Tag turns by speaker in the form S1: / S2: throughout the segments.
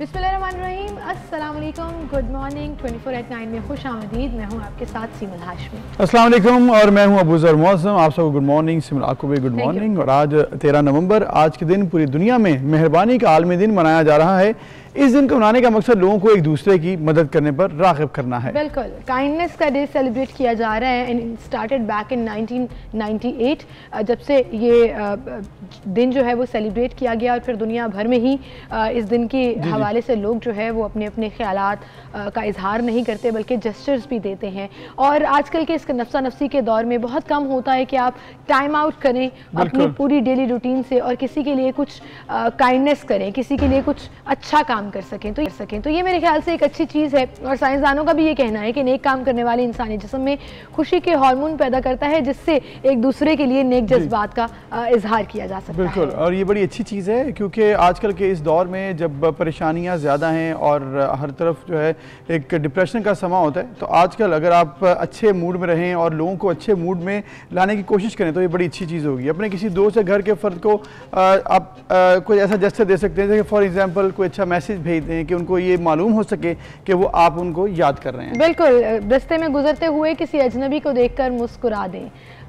S1: बिस्मिल्लाहिर्रहमानिर्रहीम, अस्सलाम वालेकुम, गुड मॉर्निंग। 24/9 में खुश आमदीद। मैं हूँ आपके साथ सिमल हाशमी।
S2: अस्सलाम वालेकुम और मैं हूँ अबूज़र मौसम। आप सबको गुड मॉर्निंग। सिमल आपको भी गुड मॉर्निंग। और आज 13 नवंबर, आज के दिन पूरी दुनिया में मेहरबानी का आलमी दिन मनाया जा रहा है। इस दिन को मनाने का मकसद लोगों को एक दूसरे की मदद करने पर राग़िब करना है।
S1: बिल्कुल, काइंडनेस का डे सेलिब्रेट किया जा रहा है एंड स्टार्टेड बैक इन 1998। जब से ये दिन जो है वो सेलिब्रेट किया गया और फिर दुनिया भर में ही इस दिन के हवाले से लोग जो है वो अपने अपने ख्यालात का इजहार नहीं करते बल्कि जेस्चर्स भी देते हैं। और आजकल के इस नफ्सा नफ्सी के दौर में बहुत कम होता है कि आप टाइम आउट करें अपनी पूरी डेली रूटीन से और किसी के लिए कुछ काइंडनेस करें, किसी के लिए कुछ अच्छा काम कर सकें तो ये मेरे ख्याल से एक अच्छी चीज़ है। और साइंसदानों का भी ये कहना है कि नेक काम करने वाले इंसानी जिस्म में खुशी के हार्मोन पैदा करता है जिससे एक दूसरे के लिए नेक जज्बात का इजहार किया जा सकता है।
S2: बिल्कुल, और ये बड़ी अच्छी चीज़ है क्योंकि आजकल के इस दौर में जब परेशानियां ज़्यादा हैं और हर तरफ जो है एक डिप्रेशन का समा होता है, तो आजकल अगर आप अच्छे मूड में रहें और लोगों को अच्छे मूड में लाने की कोशिश करें तो ये बड़ी अच्छी चीज़ होगी। अपने किसी दोस्त या घर के फ़र्द को आप कोई ऐसा जेस्चर दे सकते हैं जैसे फॉर एग्जांपल कोई अच्छा मैसेज भेज दें कि उनको ये मालूम हो सके कि वो आप उनको याद कर रहे हैं।
S1: बिल्कुल, रास्ते में गुजरते हुए किसी अजनबी को देखकर मुस्कुरा दें,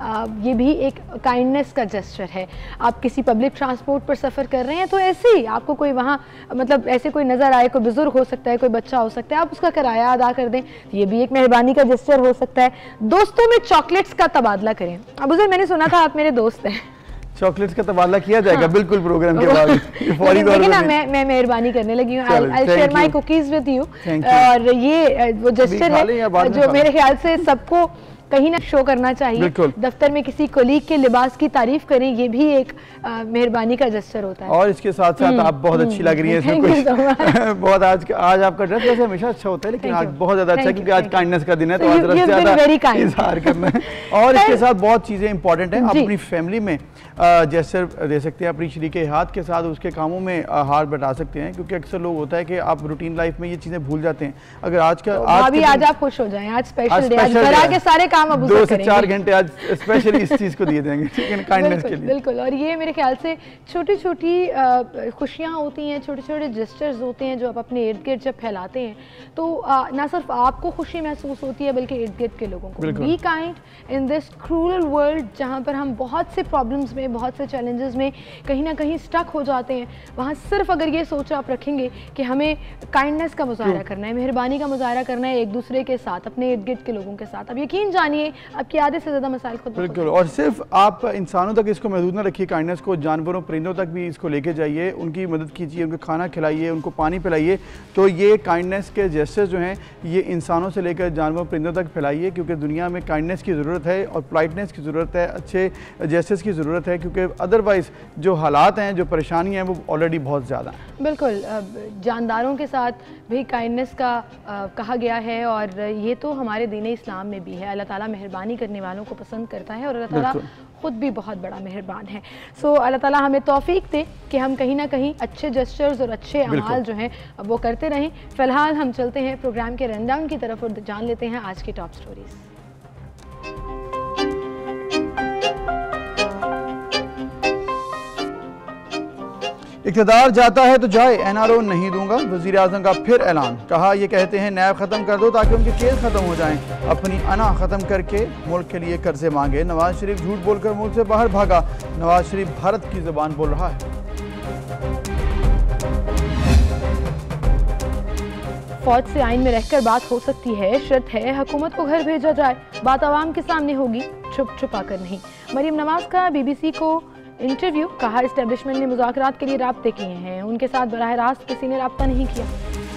S1: ये भी एक काइंडनेस का जेस्चर है। आप किसी पब्लिक ट्रांसपोर्ट पर सफ़र कर रहे हैं तो ऐसे ही आपको कोई वहाँ मतलब ऐसे कोई नज़र आए, कोई बुजुर्ग हो सकता है, कोई बच्चा हो सकता है, आप उसका किराया अदा कर दें, ये भी एक मेहरबानी का जेस्चर हो सकता है। दोस्तों में चॉकलेट्स का तबादला करें। अब उधर मैंने सुना था आप मेरे दोस्त हैं,
S2: चॉकलेट्स का तबादला किया जाएगा। हाँ। बिल्कुल, प्रोग्राम के बाद
S1: लेकिन ना मैं मेहरबानी करने लगी हूँ। I share my cookies with you. और ये वो जेस्चर है जो मेरे ख्याल से सबको कहीं ना शो करना चाहिए। दफ्तर में किसी कोलीग के लिबास की तारीफ करें, ये भी एक मेहरबानी का जेस्चर होता है।
S2: और इसके साथ साथ आप बहुत अच्छी लग रही हैं इसमें कुछ बहुत आज आपका ड्रेस वैसे हमेशा अच्छा होता है लेकिन आज बहुत ज्यादा अच्छा है क्योंकि आज काइंडनेस का दिन है तो आज ज्यादा इजहार करना है। और इसके साथ बहुत चीजें इंपॉर्टेंट हैं। आप अपनी फैमिली में जेस्चर दे सकते हैं, अपनी शरीके हाथ के साथ उसके कामों में हाथ बटा सकते हैं क्योंकि अक्सर लोग होता है कि आप रूटीन लाइफ में ये चीजें भूल जाते हैं। अगर आज
S1: आप खुश हो जाएं, आज स्पेशल डे, आज घर के सारे काम
S2: 2 से 4 घंटे आज स्पेशली इस चीज को दिए देंगे, ठीक है, काइंडनेस के लिए।
S1: बिल्कुल, और ये मेरे ख्याल से छोटी छोटी खुशियाँ होती हैं, छोटे छोटे जेस्चर्स होते हैं जो आप अपने इर्द गिर्द जब फैलाते हैं तो ना सिर्फ आपको खुशी महसूस होती है बल्कि इर्द गिर्द के लोगों को। Be kind in this cruel world जहाँ पर हम बहुत से प्रॉब्लम्स में, बहुत से चैलेंजेस में कहीं ना कहीं स्टक हो जाते हैं, वहाँ सिर्फ अगर ये सोच आप रखेंगे कि हमें काइंडनेस का मुजाहरा करना है, मेहरबानी का मुजाहरा करना है एक दूसरे के साथ, अपने इर्द गिर्द के लोगों के साथ, अब यकीन जानिए आपके आधे से ज़्यादा मसाइल खुद।
S2: बिल्कुल, और सिर्फ आप इंसानों तक इसको महदूद ना रखिए काइंडनेस को, जानवरों परिंदों तक भी इसको लेके जाइए, उनकी मदद कीजिए, उनको खाना खिलाइए, उनको पानी पिलाइए। तो ये काइंडनेस के जेस्चर्स जो हैं ये इंसानों से लेकर जानवरों परिंदों तक फैलाइए क्योंकि दुनिया में काइंडनेस की ज़रूरत है और पोलाइटनेस की ज़रूरत है, अच्छे जेस्चर्स की ज़रूरत है क्योंकि अदरवाइज़ जो हालात हैं, जो परेशानियाँ हैं वो ऑलरेडी बहुत ज़्यादा हैं।
S1: बिल्कुल, जानदारों के साथ भी काइंडनेस का कहा गया है और ये तो हमारे दीन इस्लाम में भी है। अल्लाह ताला मेहरबानी करने वालों को पसंद करता है और अल्लाह ताला खुद भी बहुत बड़ा मेहरबान है। सो अल्लाह ताला हमें तौफीक दे कि हम कहीं ना कहीं अच्छे जेस्चर्स और अच्छे अमाल जो हैं वो करते रहें। फ़िलहाल हम चलते हैं प्रोग्राम के रनडाउन की तरफ और जान लेते हैं आज की टॉप स्टोरीज।
S2: इक़्तिदार जाता है तो जाए, NRO नहीं दूंगा, वज़ीर आज़म का फिर ऐलान। कहा ये कहते हैं नैब ख़त्म कर दो ताकि उनके केस ख़त्म हो जाएं, अपनी अना ख़त्म करके मुल्क के लिए कर्जे मांगे। नवाज शरीफ झूठ बोलकर मुल्क से बाहर भागा, नवाज शरीफ भारत की ज़बान बोल रहा है।
S1: फौज से आइन में रहकर बात हो सकती है, शर्त है हुकूमत को घर भेजा जाए, बात आवाम के सामने होगी, छुप छुपा कर नहीं। मरीम नवाज का BBC को इंटरव्यू। कहा इस्टेब्लिशमेंट ने मुज़ाकरात के लिए राब्ते किए हैं, उनके साथ बराह रास्त किसी ने राब्ता नहीं किया।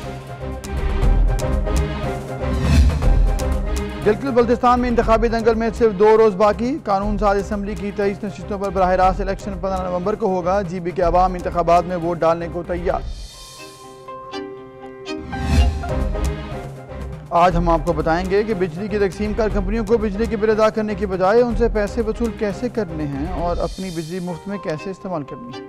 S2: गिलगित बल्तिस्तान में इंतखाबी दंगल में सिर्फ 2 रोज़ बाकी, कानून साज असम्बली की 23 नशिस्तों पर बराह रास्त इलेक्शन 15 नवंबर को होगा। GB के अवाम इंतखाबात में वोट डालने को तैयार। आज हम आपको बताएंगे कि बिजली की तकसीम कर कंपनियों को बिजली के बिल अदा करने की बजाय उनसे पैसे वसूल कैसे करने हैं और अपनी बिजली मुफ्त में कैसे इस्तेमाल करनी है।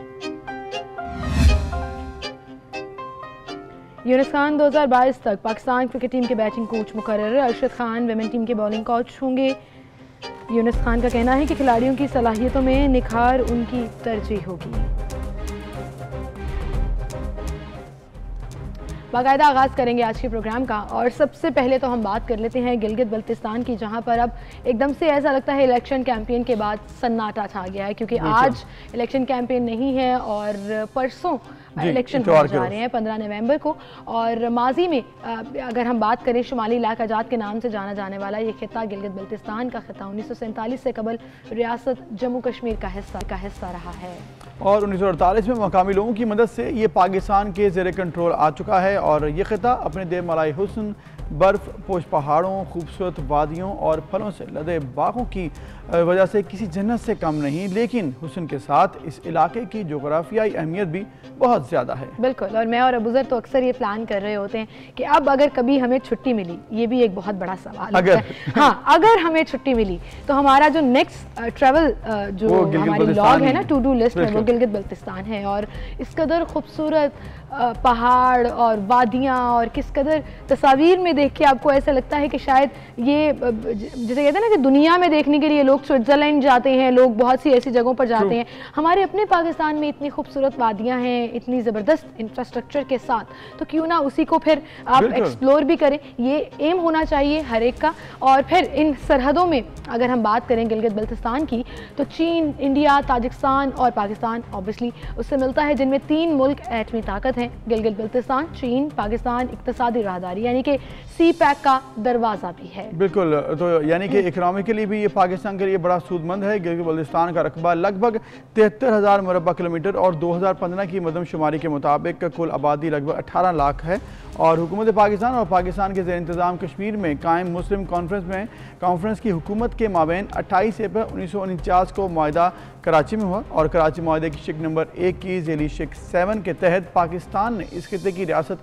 S1: यूनुस खान 2022 तक पाकिस्तान क्रिकेट टीम के बैटिंग कोच मुकर्रर। अरशद खान विमेन टीम के बॉलिंग कोच होंगे। यूनुस खान का कहना है कि खिलाड़ियों की सलाहियतों में निखार उनकी तरजीह होगी। बाकायदा आगाज़ करेंगे आज के प्रोग्राम का। और सबसे पहले तो हम बात कर लेते हैं गिलगित बल्तिस्तान की, जहां पर अब एकदम से ऐसा लगता है इलेक्शन कैंपेन के बाद सन्नाटा छा गया है, क्योंकि आज इलेक्शन कैंपेन नहीं है और परसों इलेक्शन होने जा रहे हैं 15 नवंबर को। और माजी में अगर हम बात करें शुमाली इलाका जात के नाम से जाना जाने वाला ये खिता गिलगित बल्तिस्तान का खिता 1947 से कबल रियासत जम्मू कश्मीर का हिस्सा रहा है
S2: और 1948 में मकामी लोगों की मदद से ये पाकिस्तान के ज़ेर कंट्रोल आ चुका है। और ये खिता अपने देवमलाई हुस्न, बर्फ़ पोश पहाड़ों, खूबसूरत वादियों और फलों से लदे बागों की वजह से किसी जन्नत से कम नहीं, लेकिन हुस्न के साथ इस इलाके की जोग्राफियाई अहमियत भी बहुत ज़्यादा है।
S1: बिल्कुल, और मैं और अबूज़र तो अक्सर ये प्लान कर रहे होते हैं कि अब अगर कभी हमें छुट्टी मिली, ये भी एक बहुत बड़ा सवाल है। हाँ, अगर हमें छुट्टी मिली तो हमारा जो नेक्स्ट ट्रैवल जो हमारी लॉग है ना, टू डू लिस्ट में, वो गिलगित बल्तिस्तान है। और इस कदर खूबसूरत पहाड़ और वादियाँ, और किस कदर तस्वीर में देख के आपको ऐसा लगता है कि शायद ये जैसे कहते हैं ना कि दुनिया में देखने के लिए लोग स्विट्ज़रलैंड जाते हैं, लोग बहुत सी ऐसी जगहों पर जाते हैं। हमारे अपने पाकिस्तान में इतनी खूबसूरत वादियाँ हैं, इतनी ज़बरदस्त इंफ्रास्ट्रक्चर के साथ, तो क्यों ना उसी को फिर आप एक्सप्लोर भी करें। ये एम होना चाहिए हर एक का। और फिर इन सरहदों में अगर हम बात करें गिलगित बल्तिस्तान की, तो चीन, इंडिया, ताजिकिस्तान और पाकिस्तान ऑब्वियसली उससे मिलता है, जिनमें 3 मुल्क एटमी ताकत हैं, गिलगित बल्तिस्तान, चीन, पाकिस्तान। इक्तिसादी राहदारी यानी कि सी पैक का दरवाज़ा भी है।
S2: बिल्कुल, तो यानी कि इकनॉमिकली भी ये पाकिस्तान के लिए बड़ा सूदमंद है। गिलगित बल्तिस्तान का रकबा लगभग 73,000 मुरब्बा किलोमीटर और 2015 की मरदमशुमारी के मुताबिक कुल आबादी लगभग 18 लाख है। और हुकूमत पाकिस्तान और पाकिस्तान के ज़ेर इंतज़ाम कश्मीर में कायम मुस्लिम कॉन्फ्रेंस की हुकूमत के माबैन 28 अप्रैल 1949 को मुआहदा कराची में हुआ। और कराची मुआहदे की शिक नंबर 1 की ज़ेली शिक 7 के तहत पाकिस्तान ने इस खिते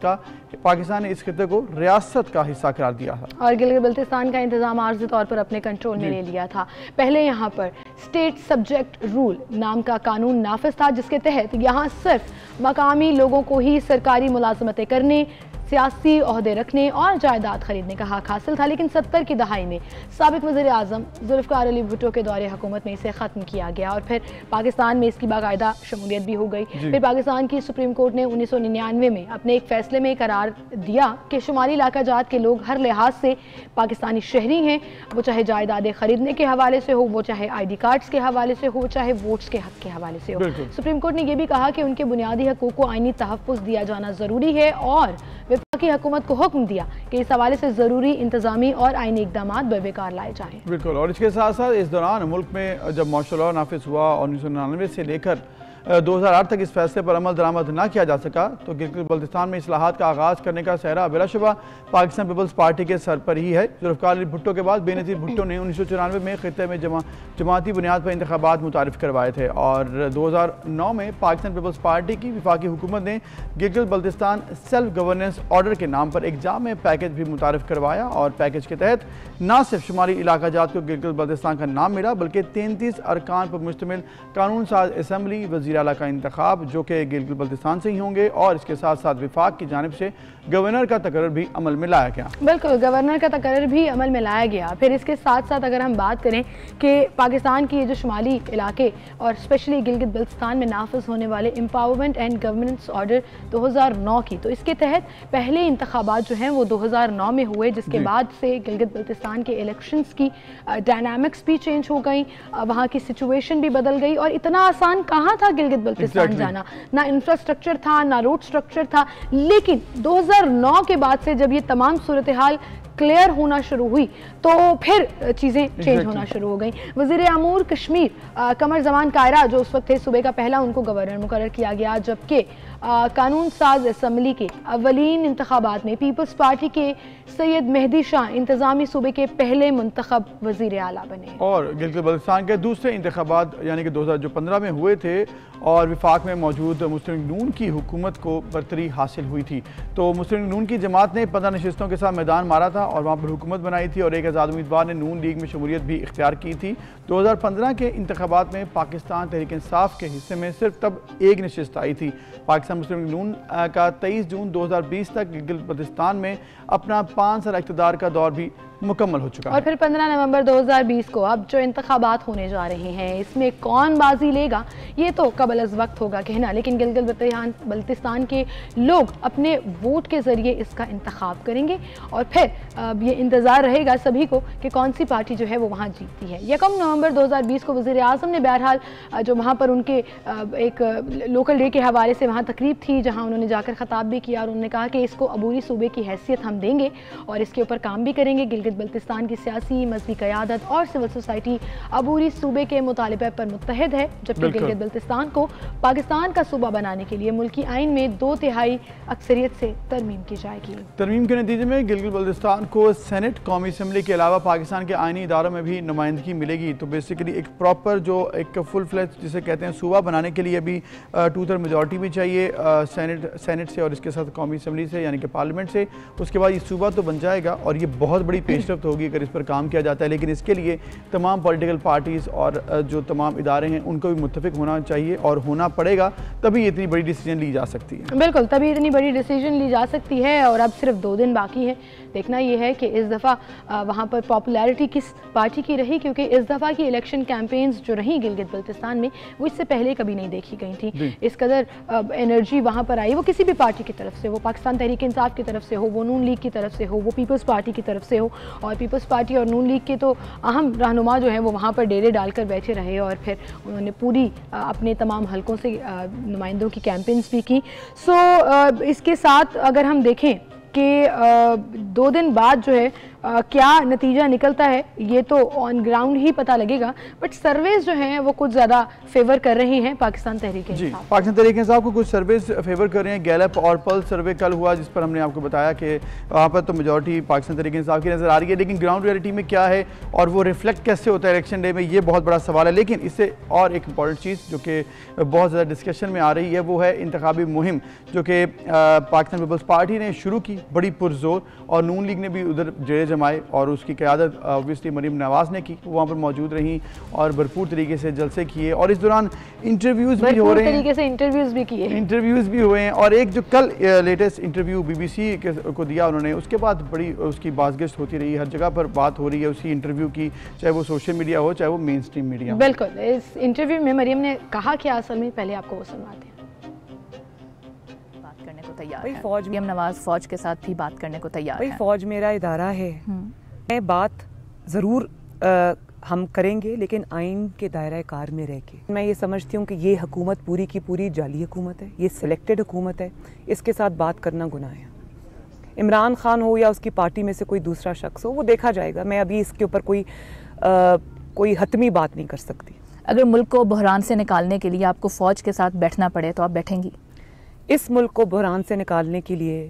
S2: को रियासत का हिस्सा करार दिया था।
S1: और गिलगित बल्तिस्तान का इंतजाम आर्जी तौर पर अपने कंट्रोल में ले लिया था। पहले यहाँ पर स्टेट सब्जेक्ट रूल नाम का कानून नाफिज था, जिसके तहत यहाँ सिर्फ मकामी लोगों को ही सरकारी मुलाजमतें करने, सियासी ओहदे रखने और जायदाद खरीदने का हक हासिल था। लेकिन 70 की दहाई में साबिक वज़ीर आज़म जुल्फ़िकार अली भुट्टो के दौरे हुकूमत में इसे ख़त्म किया गया और फिर पाकिस्तान में इसकी बाकायदा शमूलियत भी हो गई। फिर पाकिस्तान की सुप्रीम कोर्ट ने 1999 में अपने एक फ़ैसले में करार दिया कि शुमाली इलाका जात के लोग हर लिहाज से पाकिस्तानी शहरी हैं, वो चाहे जायदादें खरीदने के हवाले से हो, वो चाहे ID कार्ड्स के हवाले से हो, चाहे वोट्स के हक के हवाले से हो। सुप्रीम कोर्ट ने यह भी कहा कि उनके बुनियादी हकूक़ को आइनी तहफ़्फ़ुज़ दिया जाना ज़रूरी है और वफाकी हुकूमत को हुक्म दिया कि इस हवाले से ज़रूरी इंतजामी और आईनी इक़दामात बेकार लाए जाएँ।
S2: बिल्कुल, और इसके साथ साथ इस दौरान मुल्क में जब मार्शल लॉ नाफिज हुआ और 1999 से लेकर 2008 तक इस फैसले पर अमल दरामद ना किया जा सका, तो गिलगित बल्तिस्तान में इस्लाहात का आगाज़ करने का सहरा बिलाशुबा पाकिस्तान पीपल्स पार्टी के सर पर ही है। जुल्फ़िकार अली भुट्टो के बाद बेनज़ीर भुट्टो ने 1994 में खित्ते में जमाती बुनियाद पर इंतखाबात मुतारिफ करवाए थे और 2009 में पाकिस्तान पीपल्स पार्टी की वफाकी हुकूमत ने Gilgit Baltistan self governance order के नाम पर एक जामे पैकेज भी मुतारिफ करवाया। और पैकेज के तहत न सिर्फ शुमाली इलाका जात को गिलगित बल्तिस्तान का नाम मिला, बल्कि 33 अरकान पर मुश्तमिल कानून साज असम्बली, वज़ीर आला का इंतखाब जो कि गिलगित बल्तिस्तान से ही होंगे, और इसके साथ साथ विफाक की जानिब से गवर्नर का तकर्रर भी अमल में लाया गया। बिल्कुल,
S1: गवर्नर का तकर्रर भी अमल में लाया गया। फिर इसके साथ साथ अगर हम बात करें कि पाकिस्तान की जो शुमाली इलाके और स्पेशली गिलगित बल्तिस्तान में नाफिज होने वाले एम्पावरमेंट एंड गवर्नेंस ऑर्डर 2009 की, तो इसके तहत पहले इंतखाबात जो हैं वो 2009 में हुए, जिसके बाद से गिलगित बल्तिस्तान के इलेक्शंस की डायनामिक्स भी चेंज हो गई, वहाँ की सिचुएशन भी बदल गई। और इतना आसान कहाँ था गिलगित बल्तिस्तान जाना, ना इंफ्रास्ट्रक्चर था, ना रोड स्ट्रक्चर था। लेकिन 2009 के बाद से जब ये तमाम सूरत हाल क्लियर होना शुरू हुई तो फिर चीज़ें चेंज होना शुरू हो गई। वज़ीर अमूर कश्मीर कमर जमान कायरा जो उस वक्त थे सूबे का पहला, उनको गवर्नर मुकर्रर किया गया, जबकि कानून साज असम्बली के अवलीन इंतखाबात में पीपल्स पार्टी के सैयद मेहदी शाह इंतजामी सूबे के पहले मुंतखब वज़ीर आला बने।
S2: और गिलगित बल्तिस्तान के दूसरे इंतखाबात यानी कि 2015 में हुए थे और विफाक में मौजूद मुस्लिम नून की हुकूमत को बरतरी हासिल हुई थी, तो मुस्लिम नून की जमात ने 15 नशिस्तों के साथ मैदान मारा था और वहाँ पर हुकूमत बनाई थी और एक आज़ाद उम्मीदवार ने नून लीग में शमूलियत भी इख्तियार की थी। 2015 के इंतखाबात में पाकिस्तान तहरीक इंसाफ के हिस्से में सिर्फ तब एक नशिस्त आई थी। पाकिस्तान मुस्लिम नून का 23 जून 2020 तक गिलगित बल्तिस्तान में अपना 5 साल इक़्तिदार का दौर भी मुकम्मल हो चुका है।
S1: और फिर 15 नवंबर 2020 को अब जो इंतखाबात होने जा रहे हैं, इसमें कौन बाजी लेगा ये तो कबल अज़ वक्त होगा कहना, लेकिन गिलगित बल्तिस्तान के लोग अपने वोट के ज़रिए इसका इंतखाब करेंगे और फिर ये इंतज़ार रहेगा सभी को कि कौन सी पार्टी जो है वो वहाँ जीतती है। 1 नवंबर 2020 को वज़ीर आज़म ने बहरहाल जो वहाँ पर उनके एक लोकल डे के हवाले से वहाँ तकरीब थी, जहाँ उन्होंने जाकर ख़ताब भी किया और उन्होंने कहा कि इसको अबूरी सूबे की हैसियत हम देंगे और इसके ऊपर काम भी करेंगे। गिलगित बल्तिस्तान की सियासी मजहबी क़यादत और सिविल सोसाइटी अबूरी सूबे के मुतालिबे पर मुत्तहिद है, जबकि गिलगित बल्तिस्तान को पाकिस्तान का सूबा बनाने के लिए मुल्की आइन में 2/3 अक्सरियत से तरमीम की जाएगी।
S2: तरमीम के नतीजे में गिलगित बल्तिस्तान को सेनेट, कौमी असम्बली के अलावा पाकिस्तान के आइनी इदारों में भी नुमाइंदगी मिलेगी। तो बेसिकली एक प्रॉपर जो एक फुल फ्लैज जिसे कहते हैं सूबा बनाने के लिए भी 2/3 मेजॉरिटी भी चाहिए सेनेट से और इसके साथ कौमी असम्बली से यानी कि पार्लियामेंट से। उसके बाद ये सूबा तो बन जाएगा और ये बहुत बड़ी पेशरफ्त होगी अगर इस पर काम किया जाता है, लेकिन इसके लिए तमाम पॉलिटिकल पार्टीज़ और जो तमाम इदारे हैं उनको भी मुत्तफिक होना चाहिए और होना पड़ेगा, तभी इतनी बड़ी डिसीजन ली जा सकती है।
S1: बिल्कुल, तभी इतनी बड़ी डिसीजन ली जा सकती है और अब सिर्फ 2 दिन बाकी है। देखना यह है कि इस दफ़ा वहाँ पर पॉपुलैरिटी किस पार्टी की रही, क्योंकि इस दफ़ा की इलेक्शन कैंपेन्स जो रही गिलगित बल्तिस्तान में वो इससे पहले कभी नहीं देखी गई थी। इस कदर एनर्जी वहाँ पर आई, वो किसी भी पार्टी की तरफ से हो, पाकिस्तान तहरीक इंसाफ की तरफ से हो, वो नून लीग की तरफ से हो, वो पीपल्स पार्टी की तरफ से हो। और पीपल्स पार्टी और नून लीग के तो अहम रहनुमा जो हैं वो वहाँ पर डेरे डालकर बैठे रहे और फिर उन्होंने पूरी अपने तमाम हलकों से नुमाइंदों की कैंपेन्स भी की। सो इसके साथ अगर हम देखें कि 2 दिन बाद जो है क्या नतीजा निकलता है ये तो ऑन ग्राउंड ही पता लगेगा, बट सर्वेज जो हैं वो कुछ ज़्यादा फेवर कर रहे हैं पाकिस्तान तहरीक इंसाफ।
S2: पाकिस्तान तहरीक इंसाफ को कुछ सर्वेज फेवर कर रहे हैं। गैलप और पल्स सर्वे कल हुआ जिस पर हमने आपको बताया कि वहाँ पर तो मेजॉरिटी पाकिस्तान तहरीक इंसाफ की नज़र आ रही है, लेकिन ग्राउंड रियलिटी में क्या है और वो रिफ्लेक्ट कैसे होता है इलेक्शन डे में, ये बहुत बड़ा सवाल है। लेकिन इससे और एक इंपॉर्टेंट चीज़ जो कि बहुत ज़्यादा डिस्कशन में आ रही है वो है इंतखाबी मुहिम जो कि पाकिस्तान पीपल्स पार्टी ने शुरू की बड़ी पुरजोर और नून लीग ने भी उधर जेरे जमाए और उसकी क़यादत ऑब्वियसली मरीम नवाज़ ने की, वहाँ पर मौजूद रही और भरपूर तरीके से जलसे किए और इस दौरान इंटरव्यूज़ भी हो रहे हैं,
S1: तरीके से इंटरव्यूज़
S2: भी हुए हैं। और एक जो कल लेटेस्ट इंटरव्यू BBC को दिया उन्होंने, उसके बाद बड़ी उसकी बाज़गश्त होती रही, हर जगह पर बात हो रही है उसी इंटरव्यू की, चाहे वो सोशल मीडिया हो चाहे वो मेन स्ट्रीम मीडिया।
S1: बिल्कुल, इस इंटरव्यू में मरीम ने कहा क्या असल में, पहले आपको वो सुनवाते हैं।
S3: तैयार है फौज, मरीम नवाज फौज के साथ भी बात करने को तैयार है।
S4: फौज मेरा इदारा है, मैं बात ज़रूर हम करेंगे लेकिन आइन के दायरा कार में रह के। मैं ये समझती हूँ कि ये हुकूमत पूरी की पूरी जाली हुकूमत है, ये सिलेक्टेड हुकूमत है, इसके साथ बात करना गुनाह है। इमरान खान हो या उसकी पार्टी में से कोई दूसरा शख्स हो, वो देखा जाएगा। मैं अभी इसके ऊपर कोई हतमी बात नहीं कर सकती।
S3: अगर मुल्क को बहरान से निकालने के लिए आपको फ़ौज के साथ बैठना पड़े तो आप बैठेंगी?
S4: इस मुल्क को बहरान से निकालने के लिए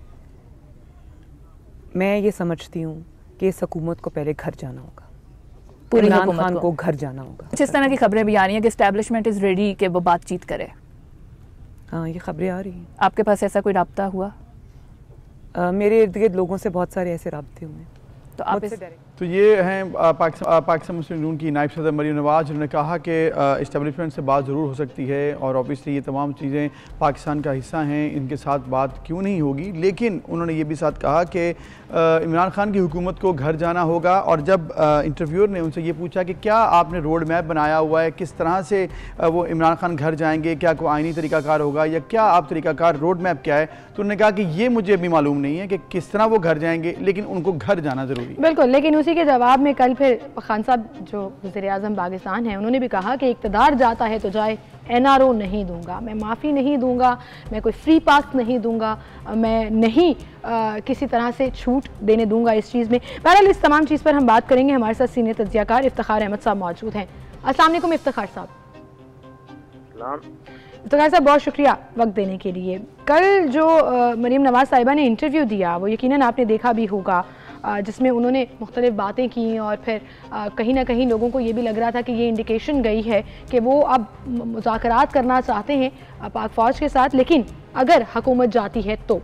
S4: मैं ये समझती हूँ कि इस हुकूमत को पहले घर जाना होगा, इमरान खान को घर जाना होगा।
S3: इस तरह की खबरें भी आ रही हैं कि एस्टैब्लिशमेंट इज़ रेडी कि वो बातचीत करे।
S4: हाँ, ये खबरें आ रही हैं।
S3: आपके पास ऐसा कोई राब्ता हुआ?
S4: मेरे इर्द गिर्द लोगों से बहुत सारे ऐसे राब्ते हुए,
S3: तो आप
S2: तो ये हैं पाकिस्तान मुस्लिम लीग की नायब सदर मरीम नवाज़, जिन्होंने कहा कि इस्टेब्लिशमेंट से बात ज़रूर हो सकती है और ऑब्वियसली ये तमाम चीज़ें पाकिस्तान का हिस्सा हैं, इनके साथ बात क्यों नहीं होगी। लेकिन उन्होंने ये भी साथ कहा कि इमरान खान की हुकूमत को घर जाना होगा। और जब इंटरव्यूअर ने उनसे ये पूछा कि क्या आपने रोड मैप बनाया हुआ है, किस तरह से वो इमरान खान घर जाएंगे, क्या कोई आइनी तरीक़ाकार होगा या क्या आप तरीक़ाकार रोड मैप क्या है, तो उन्होंने कहा कि ये मुझे अभी मालूम नहीं है कि किस तरह वो घर जाएंगे, लेकिन उनको घर जाना ज़रूरी है।
S1: बिल्कुल, लेकिन उसी के जवाब में कल फिर खान साहब जो वज़ीर आज़म पाकिस्तान हैं उन्होंने भी कहा कि इक़्तिदार जाता है तो जाए, NRO नहीं दूंगा, मैं माफ़ी नहीं दूंगा, मैं कोई फ्री पास नहीं दूंगा, मैं नहीं किसी तरह से छूट देने दूंगा इस चीज़ में। बहरहाल इस तमाम चीज़ पर हम बात करेंगे। हमारे साथ सीनियर तज्ज़ियाकार इफ्तिखार अहमद साहब मौजूद हैं। अस्सलाम वालेकुम इफ्तिखार साहब। इफ्तिखार साहब बहुत शुक्रिया वक्त देने के लिए। कल जो मरीम नवाज़ साहिबा ने इंटरव्यू दिया वो यकीनन आपने देखा भी होगा, जिसमें उन्होंने मुख्तलिफ बातें की और फिर कहीं ना कहीं लोगों को ये भी लग रहा था कि ये इंडिकेशन गई है कि वो अब मुज़ाकरात करना चाहते हैं पाक फ़ौज के साथ, लेकिन अगर हुकूमत जाती है तो।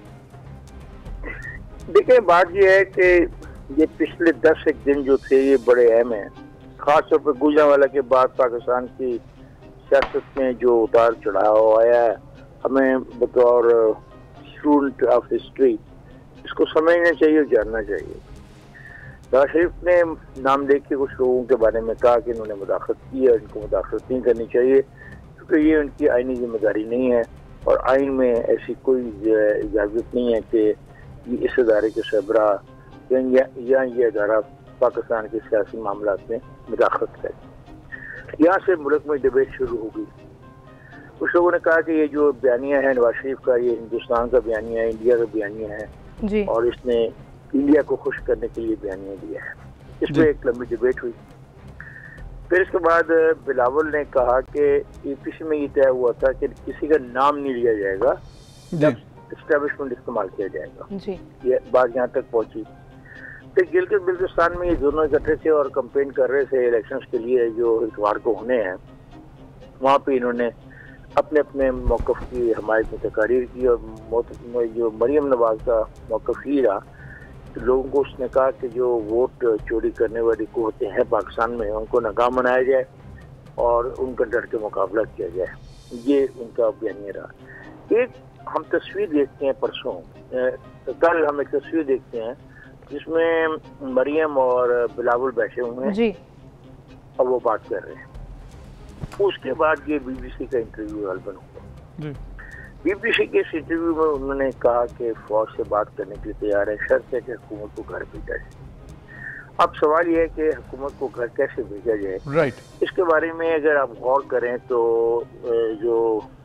S5: देखिए, बात ये है कि ये पिछले 10 एक दिन जो थे ये बड़े अहम हैं, ख़ासतौर पर गुजरांवाला के बाद पाकिस्तान की सियासत में जो उतार चढ़ाव आया है, हमें बतौर स्टूडेंट ऑफ हिस्ट्री इसको समझना चाहिए और जानना चाहिए। नवाज शरीफ ने नाम लेके के कुछ लोगों के बारे में कहा कि इन्होंने मुदाखलत की है, इनको मुदाखलत नहीं करनी चाहिए क्योंकि ये उनकी आईनी जिम्मेदारी नहीं है और आइन में ऐसी कोई इजाज़त नहीं है कि इस अदारे के सरबरा या ये अदारा पाकिस्तान के सियासी मामला में मुदाखलत करे। यहाँ से मुल्क में डिबेट शुरू हो गई। कुछ लोगों ने कहा कि ये जो बयानिया है नवाज शरीफ का, ये हिंदुस्तान का बयानिया है, इंडिया का बयानिया है
S1: जी।
S5: और इसने इंडिया को खुश करने के लिए बयानिया दिया है। इस पर एक लंबी डिबेट हुई। फिर इसके बाद बिलावल ने कहा कि एपीसी में ये तय हुआ था कि किसी का नाम नहीं लिया जाएगा जब एस्टेब्लिशमेंट इस्तेमाल किया जाएगा
S1: जी।
S5: ये बात यहाँ तक पहुंची। फिर गिलगित बिल्तिस्तान में ये दोनों इकट्ठे थे और कंपेन कर रहे थे इलेक्शंस के लिए जो इतवार को होने हैं। वहाँ पे इन्होंने अपने अपने मौक़िफ़ की हमायत में तकारीर की और जो मरीम नवाज का मौक़िफ़ ही रहा तो लोगों को उसने कहा कि जो वोट चोरी करने वाली कुव्वतें हैं पाकिस्तान में उनको नाकाम बनाया जाए और उनका डट के मुकाबला किया जाए। ये उनका बयानिया रहा। एक हम तस्वीर देखते हैं परसों, कल हम एक तस्वीर देखते हैं जिसमें मरियम और बिलावल बैठे हुए हैं
S1: जी।
S5: और वो बात कर रहे हैं। उसके बाद ये बीबीसी का इंटरव्यू हलबन हुआ। बीबीसी के इस इंटरव्यू में उन्होंने कहा कि फौज से बात करने के लिए तैयार है, शर्त है कि हुकूमत को घर भेजा जाए। अब सवाल यह है कि हुकूमत को घर कैसे भेजा जाए।
S2: राइट।
S5: इसके बारे में अगर आप गौर करें तो जो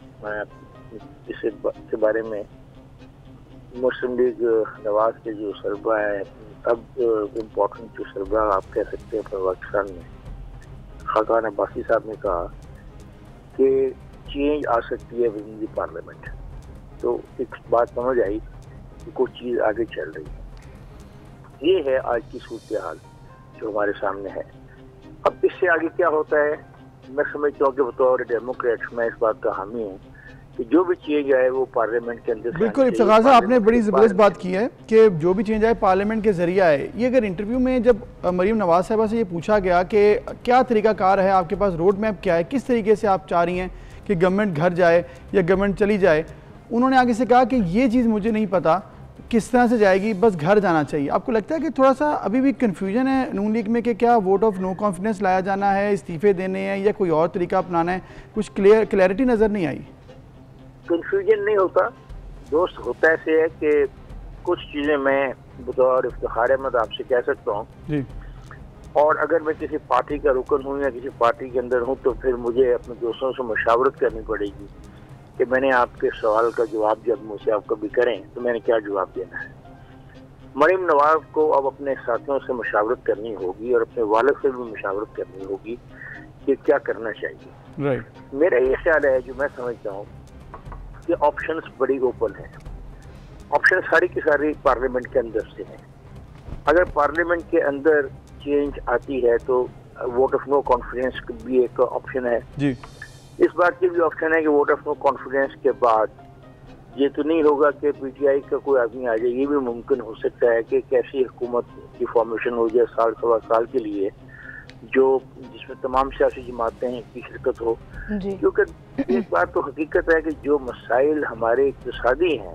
S5: इसके बारे में मुस्लिम लीग नवाज के जो सरबराह है, अब इम्पोर्टेंट जो सरबराह आप कह सकते हैं पाकिस्तान में, खाकान अब्बासी साहब ने कहा कि चेंज आ सकती है विद इन द पार्लियामेंट। तो एक बात समझ आई कि कोई चीज़ आगे चल रही है। ये है आज की सूरत हाल जो हमारे सामने है। अब इससे आगे क्या होता है, मैं समझता हूँ कि बतौर डेमोक्रेट मैं इस बात का हामी हूँ कि जो भी चेंज आए वो पार्लियामेंट के अंदर।
S2: बिल्कुल इफ्तिखार साहब, आपने बड़ी ज़बरदस्त बात की है कि जो भी चेंज आए पार्लियामेंट के जरिए आए। ये अगर इंटरव्यू में जब मरीम नवाज साहबा से ये पूछा गया कि क्या तरीकाकार है, आपके पास रोड मैप क्या है, किस तरीके से आप चाह रही हैं कि गवर्नमेंट घर जाए या गवर्नमेंट चली जाए, उन्होंने आगे से कहा कि ये चीज़ मुझे नहीं पता किस तरह से जाएगी, बस घर जाना चाहिए। आपको लगता है कि थोड़ा सा अभी भी कन्फ्यूजन है नून लीग में कि क्या वोट ऑफ नो कॉन्फिडेंस लाया जाना है, इस्तीफे देने हैं या कोई और तरीका अपनाना है? कुछ क्लैरिटी नज़र नहीं आई।
S5: कन्फ्यूजन नहीं होता दोस्त, होता ऐसे है कि कुछ चीज़ें मैं बतौर इफ्तिखार अहमद आपसे कह सकता हूँ
S2: जी,
S5: और अगर मैं किसी पार्टी का रुकन हूँ या किसी पार्टी के अंदर हूँ तो फिर मुझे अपने दोस्तों से मशावरत करनी पड़ेगी कि मैंने आपके सवाल का जवाब जब मुझसे आप कभी करें तो मैंने क्या जवाब देना है। मरीम नवाज को अब अपने साथियों से मशावरत करनी होगी और अपने वालिद से भी मशावरत करनी होगी कि क्या करना चाहिए।
S2: राइट।
S5: मेरा ये ख्याल है, जो मैं समझता हूँ कि ऑप्शंस बड़ी ओपन है। ऑप्शन सारी की सारी पार्लियामेंट के अंदर से हैं। अगर पार्लियामेंट के अंदर चेंज आती है तो वोट ऑफ नो कॉन्फिडेंस भी एक ऑप्शन है
S2: जी।
S5: इस बात की भी ऑप्शन है कि वोट ऑफ नो कॉन्फिडेंस के बाद ये तो नहीं होगा कि पीटीआई का कोई आदमी आ जाए। ये भी मुमकिन हो सकता है कि कैसी हुकूमत की फॉर्मेशन हो जाए साल सवा साल के लिए जो जिसमें तमाम सियासी जमातें की शिरकत हो। क्योंकि एक बात तो हकीकत है कि जो मसाइल हमारे इक्तिसादी हैं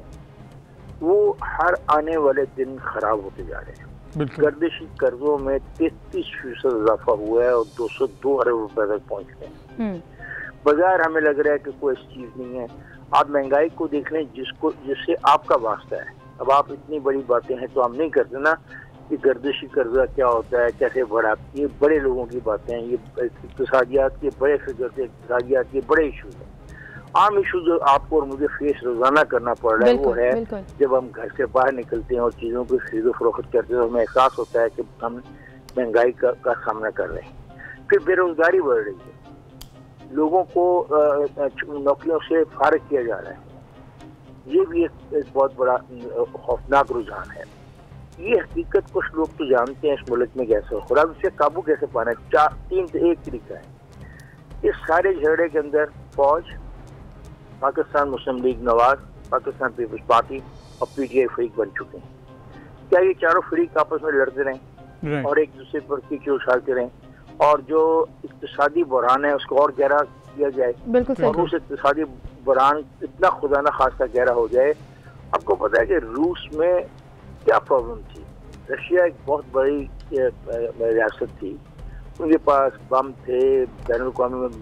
S5: वो हर आने वाले दिन खराब होते जा रहे हैं। गर्दिशी कर्जों में 33% इजाफा हुआ है और 202 अरब रुपए तक पहुंच गए। बाजार हमें लग रहा है कि कोई ऐसी चीज नहीं है। आप महंगाई को देख लें जिससे आपका वास्ता है। अब आप इतनी बड़ी बातें हैं तो हम नहीं करते ना कि गर्दिशी कर्जा क्या होता है, कैसे बढ़ा, ये बड़े लोगों की बातें हैं। ये इक्तिसादियात के बड़े फिगर से इक्तिसादियात के बड़े इशूज हैं। आम इशू जो आपको और मुझे फेस रोजाना करना पड़ रहा है वो है जब हम घर से बाहर निकलते हैं और चीज़ों की खरीदो फरोख्त करते हैं तो हमें एहसास होता है कि हम महंगाई का सामना कर रहे हैं। फिर बेरोजगारी बढ़ रही है, लोगों को नौकरियों से फारिग किया जा रहा है। ये भी एक बहुत बड़ा खौफनाक रुझान है। ये हकीकत कुछ लोग तो जानते हैं इस मुल्क में कैसे हो रहा है, इससे काबू कैसे पाना है। 3 तरीका है। इस सारे झगड़े के अंदर फौज, Pakistan Muslim League Nawaz, Pakistan People's Party और पीटीआई फरीक बन चुके हैं। क्या ये चारों फरीक आपस में लड़ते रहें और एक दूसरे पर कीचड़ उछालते रहें और जो इक्तिसादी बुरहान है उसको और गहरा किया जाए और उस इक्तिसादी बुरहान इतना खुदा न खास्ता गहरा हो जाए। आपको पता है कि रूस में क्या प्रॉब्लम थी, रशिया एक बहुत बड़ी रियासत थी, उनके पास बम थे, बैनुल-अक़वामी में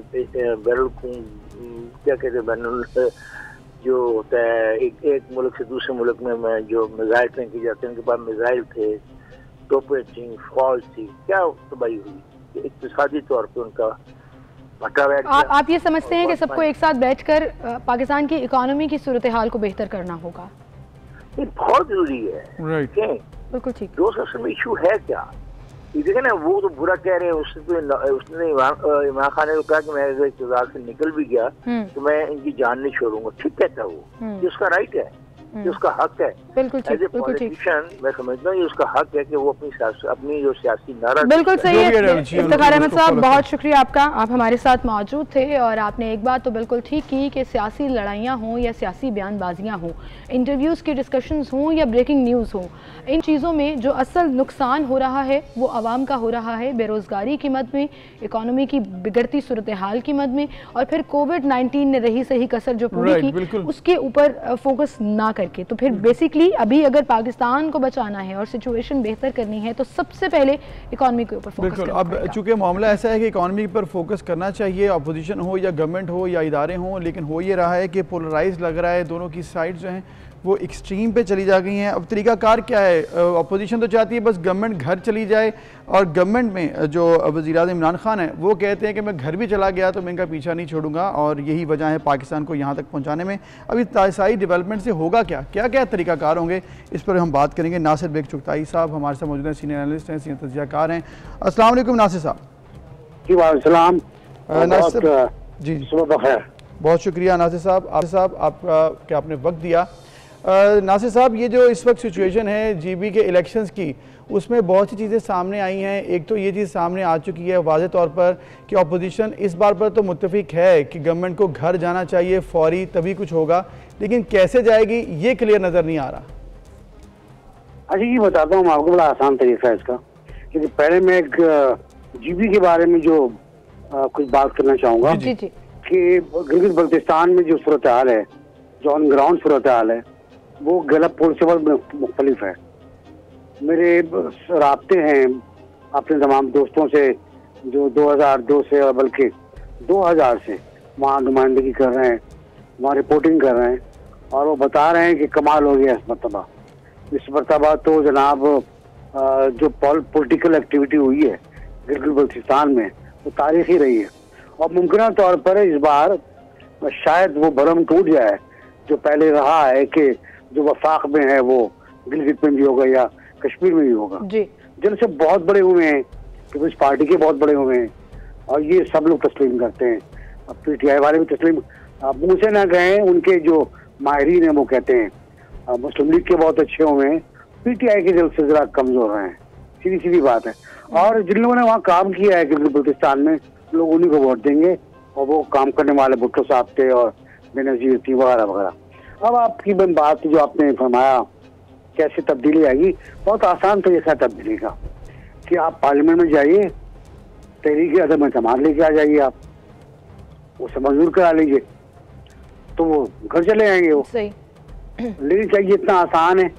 S5: क्या कहते हैं, जो होता है एक मुल्क से दूसरे मुल्क में जो मिसाइल फेंकी जाते हैं, उनके पास मिसाइल थे, तोपें थी, फौज थी, क्या तबाही हुई, इक़्तिसादी तौर पे उनका भट्टा बैठ गया।
S1: आप ये समझते हैं कि सबको एक साथ बैठकर पाकिस्तान की इकोनॉमी की सूरत हाल को बेहतर करना होगा?
S5: ये बहुत जरूरी है।
S2: राइट,
S1: बिल्कुल ठीक।
S5: दो सबसे इशू है क्या, ये देखे ना, वो तो बुरा कह रहे हैं, उसने इमरान खान ने तो कहा कि मैं अगर इक़्तिदार से निकल भी गया तो मैं इनकी जान नहीं छोड़ूंगा। ठीक कहता है वो, ये उसका राइट है, ये उसका हक है।
S1: बिल्कुल ठीक, बिल्कुल ठीक।
S5: मैं समझता हूँ ये उसका हक है कि वो अपनी जो सियासी नारा।
S1: बिल्कुल सही है। इफ्तिखार अहमद साहब, बहुत शुक्रिया आपका, आप हमारे साथ मौजूद थे और आपने एक बात तो बिल्कुल ठीक की कि सियासी लड़ाइयाँ हों या सियासी बयानबाजियाँ हों, इंटरव्यूज़ की डिस्कशंस हों या ब्रेकिंग न्यूज़ हों, इन चीज़ों में जो असल नुकसान हो रहा है वो आवाम का हो रहा है, बेरोज़गारी की मद में, इकॉनमी की बिगड़ती सूरत हाल की मद में, और फिर कोविड-19 ने रही सही कसर जो पूरी की उसके ऊपर फोकस ना करके। तो फिर बेसिकली अभी अगर पाकिस्तान को बचाना है और सिचुएशन बेहतर करनी है तो सबसे पहले इकॉनमी के ऊपर फोकस करना पड़ेगा।
S2: अब चूंकि मामला ऐसा है कि इकॉनमी पर फोकस करना चाहिए, अपोजिशन हो या गवर्नमेंट हो या इदारे हों, लेकिन हो ये रहा है कि पोलराइज लग रहा है, दोनों की साइड जो हैं वो एक्सट्रीम पे चली जा गई हैं। अब तरीकाकार क्या है, अपोजिशन तो चाहती है बस गवर्नमेंट घर चली जाए, और गवर्नमेंट में जो वज़ीर-ए-आज़म इमरान खान है वो कहते हैं कि मैं घर भी चला गया तो मैं इनका पीछा नहीं छोड़ूंगा, और यही वजह है पाकिस्तान को यहाँ तक पहुँचाने में। अभी सारी डेवलपमेंट से होगा क्या, क्या क्या तरीकाकार होंगे, इस पर हम बात करेंगे। नासिर बेग चुगताई साहब हमारे साथ मौजूद हैं, सीनियर एनालिस्ट हैं, सीनियर तज्ज़ियाकार हैं। अस्सलाम वालेकुम नासिर साहब।
S6: जी वालेकुम
S2: नासिर जी, बहुत शुक्रिया नासिर साहब, आपका क्या आपने वक्त दिया। नासिर साहब, ये जो इस वक्त सिचुएशन है GB के इलेक्शंस की, उसमें बहुत सी चीज़ें सामने आई हैं। एक तो ये चीज़ सामने आ चुकी है वाज़े तौर पर कि अपोजिशन इस बार पर तो मुत्तफिक है कि गवर्नमेंट को घर जाना चाहिए फौरी, तभी कुछ होगा, लेकिन कैसे जाएगी ये क्लियर नज़र नहीं आ रहा।
S6: अच्छा, ये बताता हूँ आपको, बड़ा आसान तरीका है इसका, क्योंकि पहले मैं एक GB के बारे में जो कुछ बात करना चाहूँगा कि गिलगित बल्तिस्तान में जो सूरत हाल है, जो ऑन ग्राउंड सूरत हाल है, वो गलत पोल से बहुत मुख्तलिफ है। मेरे राब्ते हैं अपने तमाम दोस्तों से जो 2002 से और बल्कि 2000 से वहाँ नुमाइंदगी कर रहे हैं, वहाँ रिपोर्टिंग कर रहे हैं, और वो बता रहे हैं कि कमाल हो गया इस मरतबा तो जनाब जो पॉलिटिकल एक्टिविटी हुई है गिलगित बल्तिस्तान में वो तारीखी रही है, और मुमकिन तौर पर इस बार शायद वो भरम टूट जाए जो पहले रहा है कि जो वफाक में है वो गिलगित में भी होगा या कश्मीर में भी होगा। जलसे बहुत बड़े हुए हैं, पीपल्स पार्टी के बहुत बड़े हुए हैं, और ये सब लोग तस्लीम करते हैं। अब PTI वाले भी तस्लीम मुँह से ना गए, उनके जो माहिरीन हैं वो कहते हैं। मुस्लिम लीग के बहुत अच्छे हुए हैं, PTI के जलसे जरा कमजोर हैं, सीधी सीधी बात है। और जिन लोगों ने वहाँ काम किया है गिलगित बल्तिस्तान में, लोग उन्हीं को वोट देंगे, और वो काम करने वाले भुट्टो साहब थे और बेनज़ीर थी वगैरह वगैरह। अब आपकी बात जो आपने फरमाया कैसे तब्दीली आएगी, बहुत आसान तरीका है तब्दीली का कि आप पार्लियामेंट में जाइए, तहरीक अदम एतमाद लेके आ जाइए, आप उसे मंजूर करा लीजिए तो वो घर चले आएंगे वो सही। लेकिन क्या ये इतना आसान है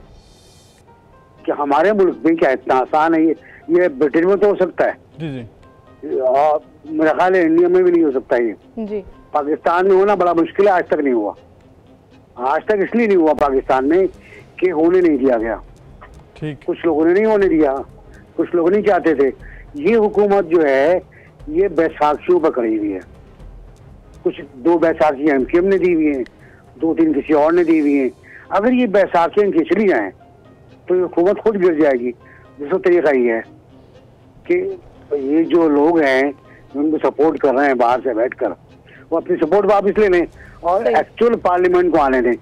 S6: कि हमारे मुल्क में क्या इतना आसान है? ये ब्रिटेन में तो हो सकता है जी। और मेरा ख्याल है इंडिया में भी नहीं हो सकता ये जी। पाकिस्तान में होना बड़ा मुश्किल है, आज तक नहीं हुआ। आज तक इसलिए नहीं हुआ पाकिस्तान में कि होने नहीं दिया गया, ठीक। कुछ लोगों ने नहीं होने दिया, कुछ लोग नहीं चाहते थे। ये हुकूमत जो है ये बैसाखियों पर खड़ी हुई है, कुछ 2 बैसाखियां MKM ने दी हुई हैं, 2-3 किसी और ने दी हुई हैं। अगर ये बैसाखियां खिंचली जाए तो ये हुकूमत खुद गिर जाएगी। दूसरा तरीका ये है कि ये जो लोग हैं उनको सपोर्ट कर रहे हैं बाहर से बैठकर, वो अपनी सपोर्ट वापस ले लें और एक्चुअल पार्लियामेंट को आने दें।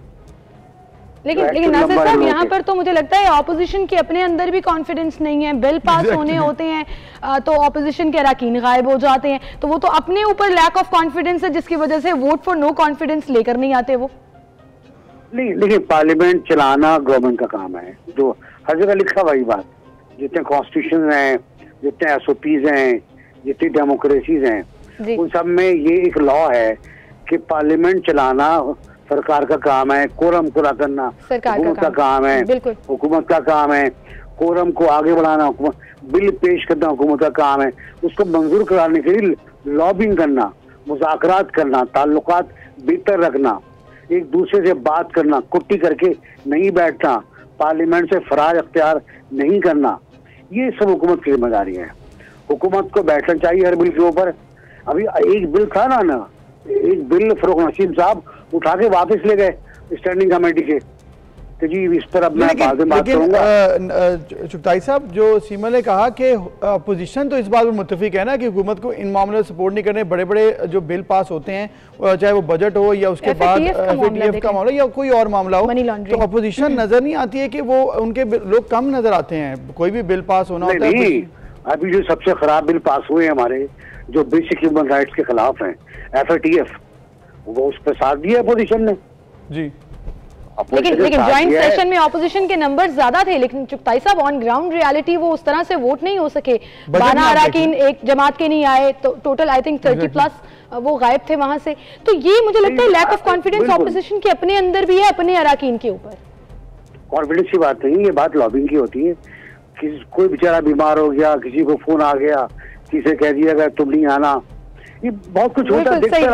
S1: लेकिन नासिर साहब, यहाँ पर तो मुझे लगता है ऑपोजिशन के अपने अंदर भी कॉन्फिडेंस नहीं है। बिल पास होने होते हैं तो ऑपोजिशन के अरकान गायब हो जाते हैं, तो वो तो अपने ऊपर लैक ऑफ कॉन्फिडेंस है जिसकी वजह से वोट फॉर नो कॉन्फिडेंस लेकर नहीं आते वो।
S6: नहीं, लेकिन पार्लियामेंट चलाना गवर्नमेंट का काम है, जो हर जगह लिखा वही बात। जितने कॉन्स्टिट्यूशन हैं, जितने SOPs हैं, जितनी डेमोक्रेसीज हैं, उन सब में ये एक लॉ है कि पार्लियामेंट चलाना सरकार का काम है, कोरम पूरा करना हुकूमत का काम है, हुकूमत का काम है। कोरम को आगे बढ़ाना, बिल पेश करना हुकूमत का काम है, उसको मंजूर कराने के लिए लॉबिंग करना, मुज़ाकरात करना, ताल्लुकात बेहतर रखना, एक दूसरे से बात करना, कुट्टी करके नहीं बैठना, पार्लियामेंट से फराज अख्तियार नहीं करना, ये सब हुकूमत की जिम्मेदारी है। हुकूमत को बैठना चाहिए हर बिल के ऊपर। अभी एक बिल था ना, एक बिल फरूक नसीम साहब उठा के वापस ले गए स्टैंडिंग कमेटी के, तो जी इस पर अब मैं बाद में बात करूंगा।
S2: चुगताई साहब, जो सीमा ने कहा कि अपोजिशन तो इस बात पर मुत्तफिक है ना कि हुकूमत को इन मामलों सपोर्ट नहीं करने, बड़े बड़े जो बिल पास होते हैं, चाहे वो बजट हो या उसके बाद FATF का मामला या कोई और मामला हो, तो अपोजिशन नजर नहीं आती है कि वो उनके लोग कम नजर आते हैं, कोई भी बिल पास होना होता है।
S6: अभी जो सबसे खराब बिल पास हुए हैं हमारे, जो बेसिक ह्यूमन राइट्स के खिलाफ हैं, FATF, वो उस पर साथ दिया अपोजिशन ने जी।
S1: लेकिन ज्वाइंट सेशन में ऑपोजिशन के नंबर ज्यादा थे, लेकिन चुगताई साहब ऑन ग्राउंड रियलिटी वो उस तरह से वोट नहीं हो सके। 12 अराकीन एक जमात के नहीं आए, तो टोटल आई थिंक 30+ वो गायब थे वहां से। तो ये मुझे लगता है लैक ऑफ कॉन्फिडेंस ऑपोजिशन के अपने अंदर भी है, अपने अराकीन के ऊपर।
S6: कॉन्फिडेंस की बात नहीं, ये बात लॉबिंग की होती है। कोई बेचारा बीमार हो गया, किसी को फोन आ गया, किसी से कह दिया तुम नहीं आना, ये बहुत कुछ होता है। देखते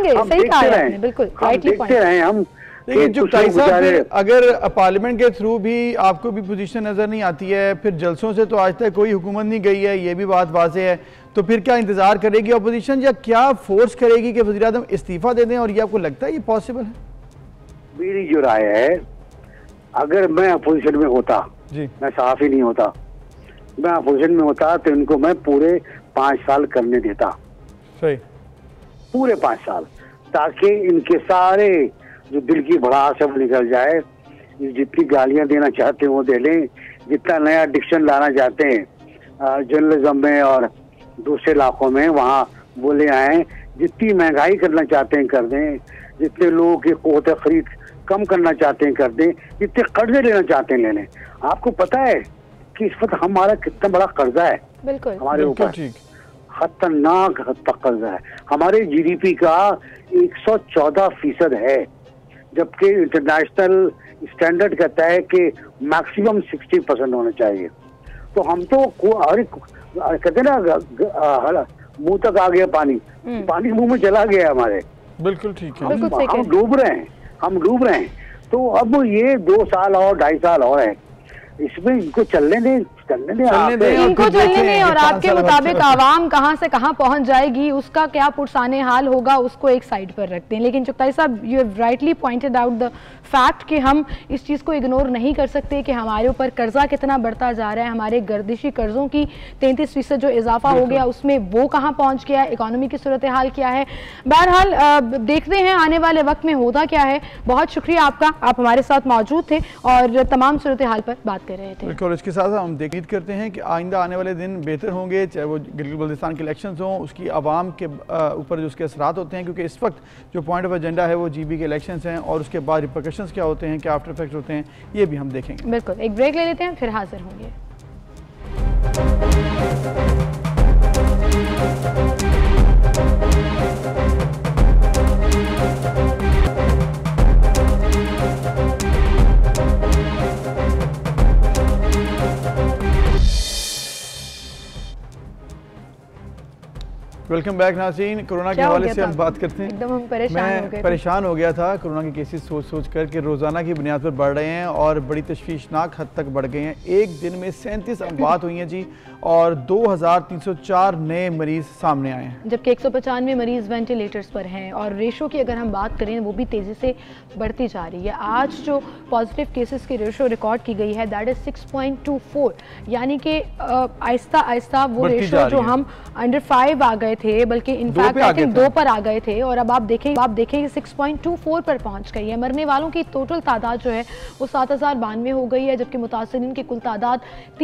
S6: रहे हम।
S2: लेकिन चुगताई साहब, अगर पार्लियामेंट के थ्रू भी आपको भी पोजीशन नजर नहीं आती है, फिर जलसों से तो आज तक कोई हुकूमत नहीं गई है, ये भी बात वाज़ेह है, तो फिर क्या इंतजार करेगी अपोजिशन या क्या फोर्स करेगी कि वज़ीर-ए-आज़म इस्तीफा दे दें? और ये आपको लगता है ये पॉसिबल है?
S6: मेरी जो राय है, अगर मैं अपोजिशन में होता जी, मैं सहाफ़ी नहीं होता, मैं अपोजिशन में होता तो इनको मैं पूरे 5 साल करने देता।
S2: सही,
S6: पूरे 5 साल, ताकि इनके सारे जो दिल की भड़ास है वो निकल जाए। जितनी गालियां देना चाहते हैं वो दे लें, जितना नया डिक्शन लाना चाहते हैं जर्नलिज्म में और दूसरे इलाकों में, वहाँ बोले आए। जितनी महंगाई करना चाहते हैं कर दें, जितने लोगों की क़ुव्वत खरीद कम करना चाहते हैं कर दें, जितने कर्जे लेना चाहते हैं ले लें। आपको पता है कि इस वक्त हमारा कितना बड़ा कर्जा है हमारे ऊपर, खतरनाक हद तक कर्जा है। हमारे GDP का 114% है, जबकि इंटरनेशनल स्टैंडर्ड कहता है कि मैक्सिमम 60% होना चाहिए। तो हम तो कहते ना मुंह तक आ गया पानी, पानी मुंह में चला गया हमारे।
S2: बिल्कुल ठीक है,
S6: हम डूब रहे हैं। तो अब ये 2 साल और 2.5 साल और है, इसमें इनको चलने दें
S1: इनको चलने दें। और आपके मुताबिक आवाम कहां से कहां पहुंच जाएगी, उसका क्या पुरसाने हाल होगा, उसको एक साइड पर रखते हैं। लेकिन चुगताई साहब, you have rightly pointed out the fact कि हम इस चीज़ को इग्नोर नहीं कर सकते कि हमारे ऊपर कर्जा कितना बढ़ता जा रहा है। हमारे गर्दिशी कर्जों की 33% जो इजाफा हो गया, उसमें वो कहाँ पहुँच गया है, इकोनॉमी की सूरत हाल क्या है। बहरहाल देखते हैं आने वाले वक्त में होता क्या है। बहुत शुक्रिया आपका, आप हमारे साथ मौजूद थे और तमाम सूरत हाल पर बात कर रहे थे।
S2: बिल्कुल, इसके साथ हम उम्मीद करते हैं कि आइंदा आने वाले दिन बेहतर होंगे, चाहे वो गिलगित बल्तिस्तान के इलेक्शंस हों, उसकी आवाम के ऊपर जो उसके असरात होते हैं, क्योंकि इस वक्त जो पॉइंट ऑफ एजेंडा है वो GB के इलेक्शंस हैं और उसके बाद रिपरकशंस क्या होते हैं, क्या आफ्टर इफेक्ट होते हैं, ये भी हम देखेंगे।
S1: बिल्कुल, एक ब्रेक ले लेते हैं, फिर हाजिर होंगे।
S2: वेलकम बैक नाज़रीन। कोरोना के हवाले से हम बात करते हैं।
S1: एकदम हम
S2: परेशान हो गया था कोरोना के केसेस सोच कर के रोज़ाना की बुनियाद पर बढ़ रहे हैं और बड़ी तशवीशनाक हद तक बढ़ गए हैं। एक दिन में 37 अमवात हुई हैं जी और 2304 नए मरीज सामने आए हैं,
S1: जबकि 195 मरीज वेंटिलेटर्स पर हैं। और रेशो की अगर हम बात करें वो भी तेज़ी से बढ़ती जा रही है। आज जो पॉजिटिव केसेस की रेशो रिकॉर्ड की गई है दैट इज़ 6.24, यानी कि आहिस्ता आहिस्ता वो रेशो जो हम अंडर 5 आ गए थे, बल्कि इनफैक्ट आई थिंक 2 पर आ गए थे, और अब आप देखेंगे 6.24 पर पहुंच गई है। मरने वालों की टोटल तादाद जो है वो 7092 हो गई है, जबकि मुतासिरीन की कुल तादाद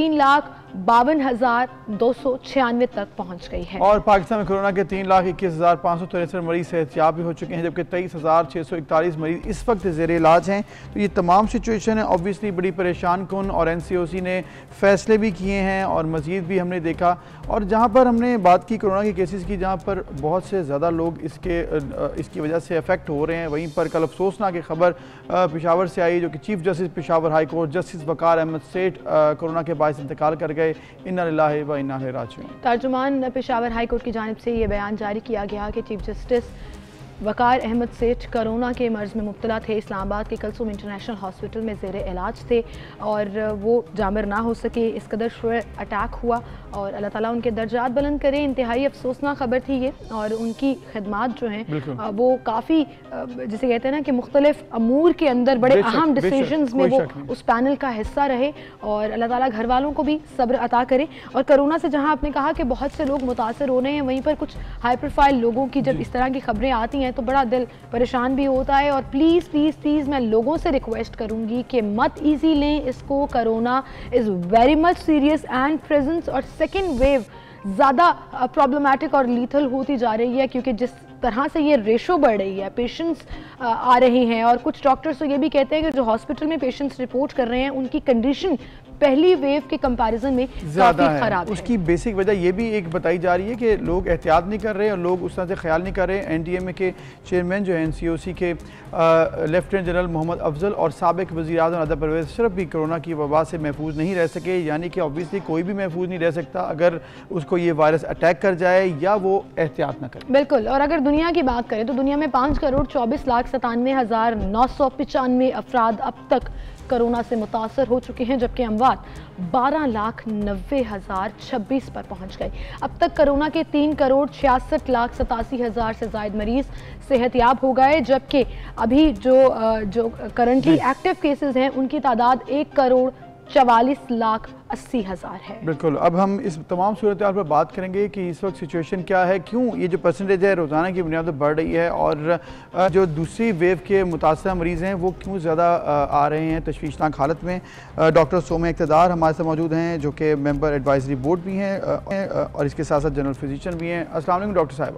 S1: 3,52,296 तक पहुंच गई है।
S2: और पाकिस्तान में कोरोना के 3,21,563 मरीज सेहतयाब भी हो चुके हैं, जबकि 23,641 मरीज इस वक्त ज़ेरे इलाज हैं। तो ये तमाम सिचुएशन है ऑब्वियसली बड़ी परेशान कुन, और NCOC ने फैसले भी किए हैं और मजीद भी हमने देखा। और जहाँ पर हमने बात की कोरोना के केसेस प्लेसेस की जहाँ पर बहुत से ज़्यादा लोग इसकी वजह से अफेक्ट हो रहे हैं। वहीं पर कल अफसोसनाक खबर पेशावर से आई, जो कि chief justice Peshawar high court justice Waqar Ahmad Seth corona के बायस इंतकाल कर गए। इन्ना लिल्लाहि व इन्ना इलैहि राजिऊन।
S1: तर्जुमान पेशावर हाई कोर्ट की जानिब से ये बयान जारी किया गया कि chief justice Waqar Ahmad Seth corona के मर्ज़ में मुब्तला थे। इस्लामाबाद के कलसूम इंटरनेशनल हॉस्पिटल में ज़ेर इलाज थे और वो जामिर ना हो सके। इस कदर शुरू अटैक हुआ और अल्लाह ताला उनके दर्जात बुलंद करे। इंतहाई अफसोसनाक खबर थी ये, और उनकी खिदमात जो हैं वो काफ़ी जिसे कहते हैं ना कि मुख्तलिफ अमूर के अंदर बड़े अहम डिसीजंस में वो उस पैनल का हिस्सा रहे। और अल्लाह ताला घर वालों को भी सब्र अता करे। और कोरोना से जहाँ आपने कहा कि बहुत से लोग मुतासर हो रहे हैं, वहीं पर कुछ हाई प्रोफाइल लोगों की जब इस तरह की खबरें आती हैं तो बड़ा दिल परेशान भी होता है। और प्लीज़ प्लीज़ प्लीज़ मैं लोगों से रिक्वेस्ट करूंगी कि मत इजी लें इसको। Corona is very much serious and presence और सेकेंड वेव ज़्यादा प्रॉब्लमेटिक और लीथल होती जा रही है, क्योंकि जिस तरह से ये रेशो बढ़ रही है, पेशेंट्स आ रहे हैं। और कुछ डॉक्टर्स तो ये भी कहते हैं कि जो हॉस्पिटल में पेशेंट्स रिपोर्ट कर रहे हैं उनकी कंडीशन पहली वेव के कंपैरिजन में काफी खराब है।
S2: उसकी बेसिक वजह ये भी एक बताई जा रही है कि लोग एहतियात नहीं कर रहे और लोग उस तरह से ख्याल नहीं कर रहे। एनडीएमए के चेयरमैन जो है एनसीओसी के लेफ्टिनेंट जनरल मोहम्मद अफजल और साबिक वज़ीर आज़म नादिर परवेज़ अशरफ भी कोरोना की वबा से महफूज नहीं रह सके। यानी कि ऑब्वियसली कोई भी महफूज नहीं रह सकता अगर उसको ये वायरस अटैक कर जाए या वो एहतियात ना करे।
S1: बिल्कुल। और अगर दुनिया की बात करें तो दुनिया में 5,24,97,995 अफराद अब तक कोरोना से मुतासर हो चुके हैं, जबकि अमवात 12,90,026 पर पहुंच गए। अब तक कोरोना के 3,66,87,000 से ज़ायद मरीज सेहतयाब हो गए, जबकि अभी जो करंटली एक्टिव केसेस हैं उनकी तादाद 1,44,80,000 है।
S2: बिल्कुल। अब हम इस तमाम सूरत हाल पर बात करेंगे कि इस वक्त सिचुएशन क्या है, क्यों ये जो परसेंटेज है रोज़ाना की बुनियाद पर बढ़ रही है, और जो दूसरी वेव के मुतासर मरीज़ हैं वो क्यों ज़्यादा आ रहे हैं तशवीशनाक हालत में। डॉक्टर सोमे इक़्तिदार हमारे साथ मौजूद हैं, जो कि मेंबर एडवाइजरी बोर्ड भी हैं और इसके साथ साथ जनरल फिजिशियन भी हैं। अस्सलाम वालेकुम डॉक्टर साहिबा।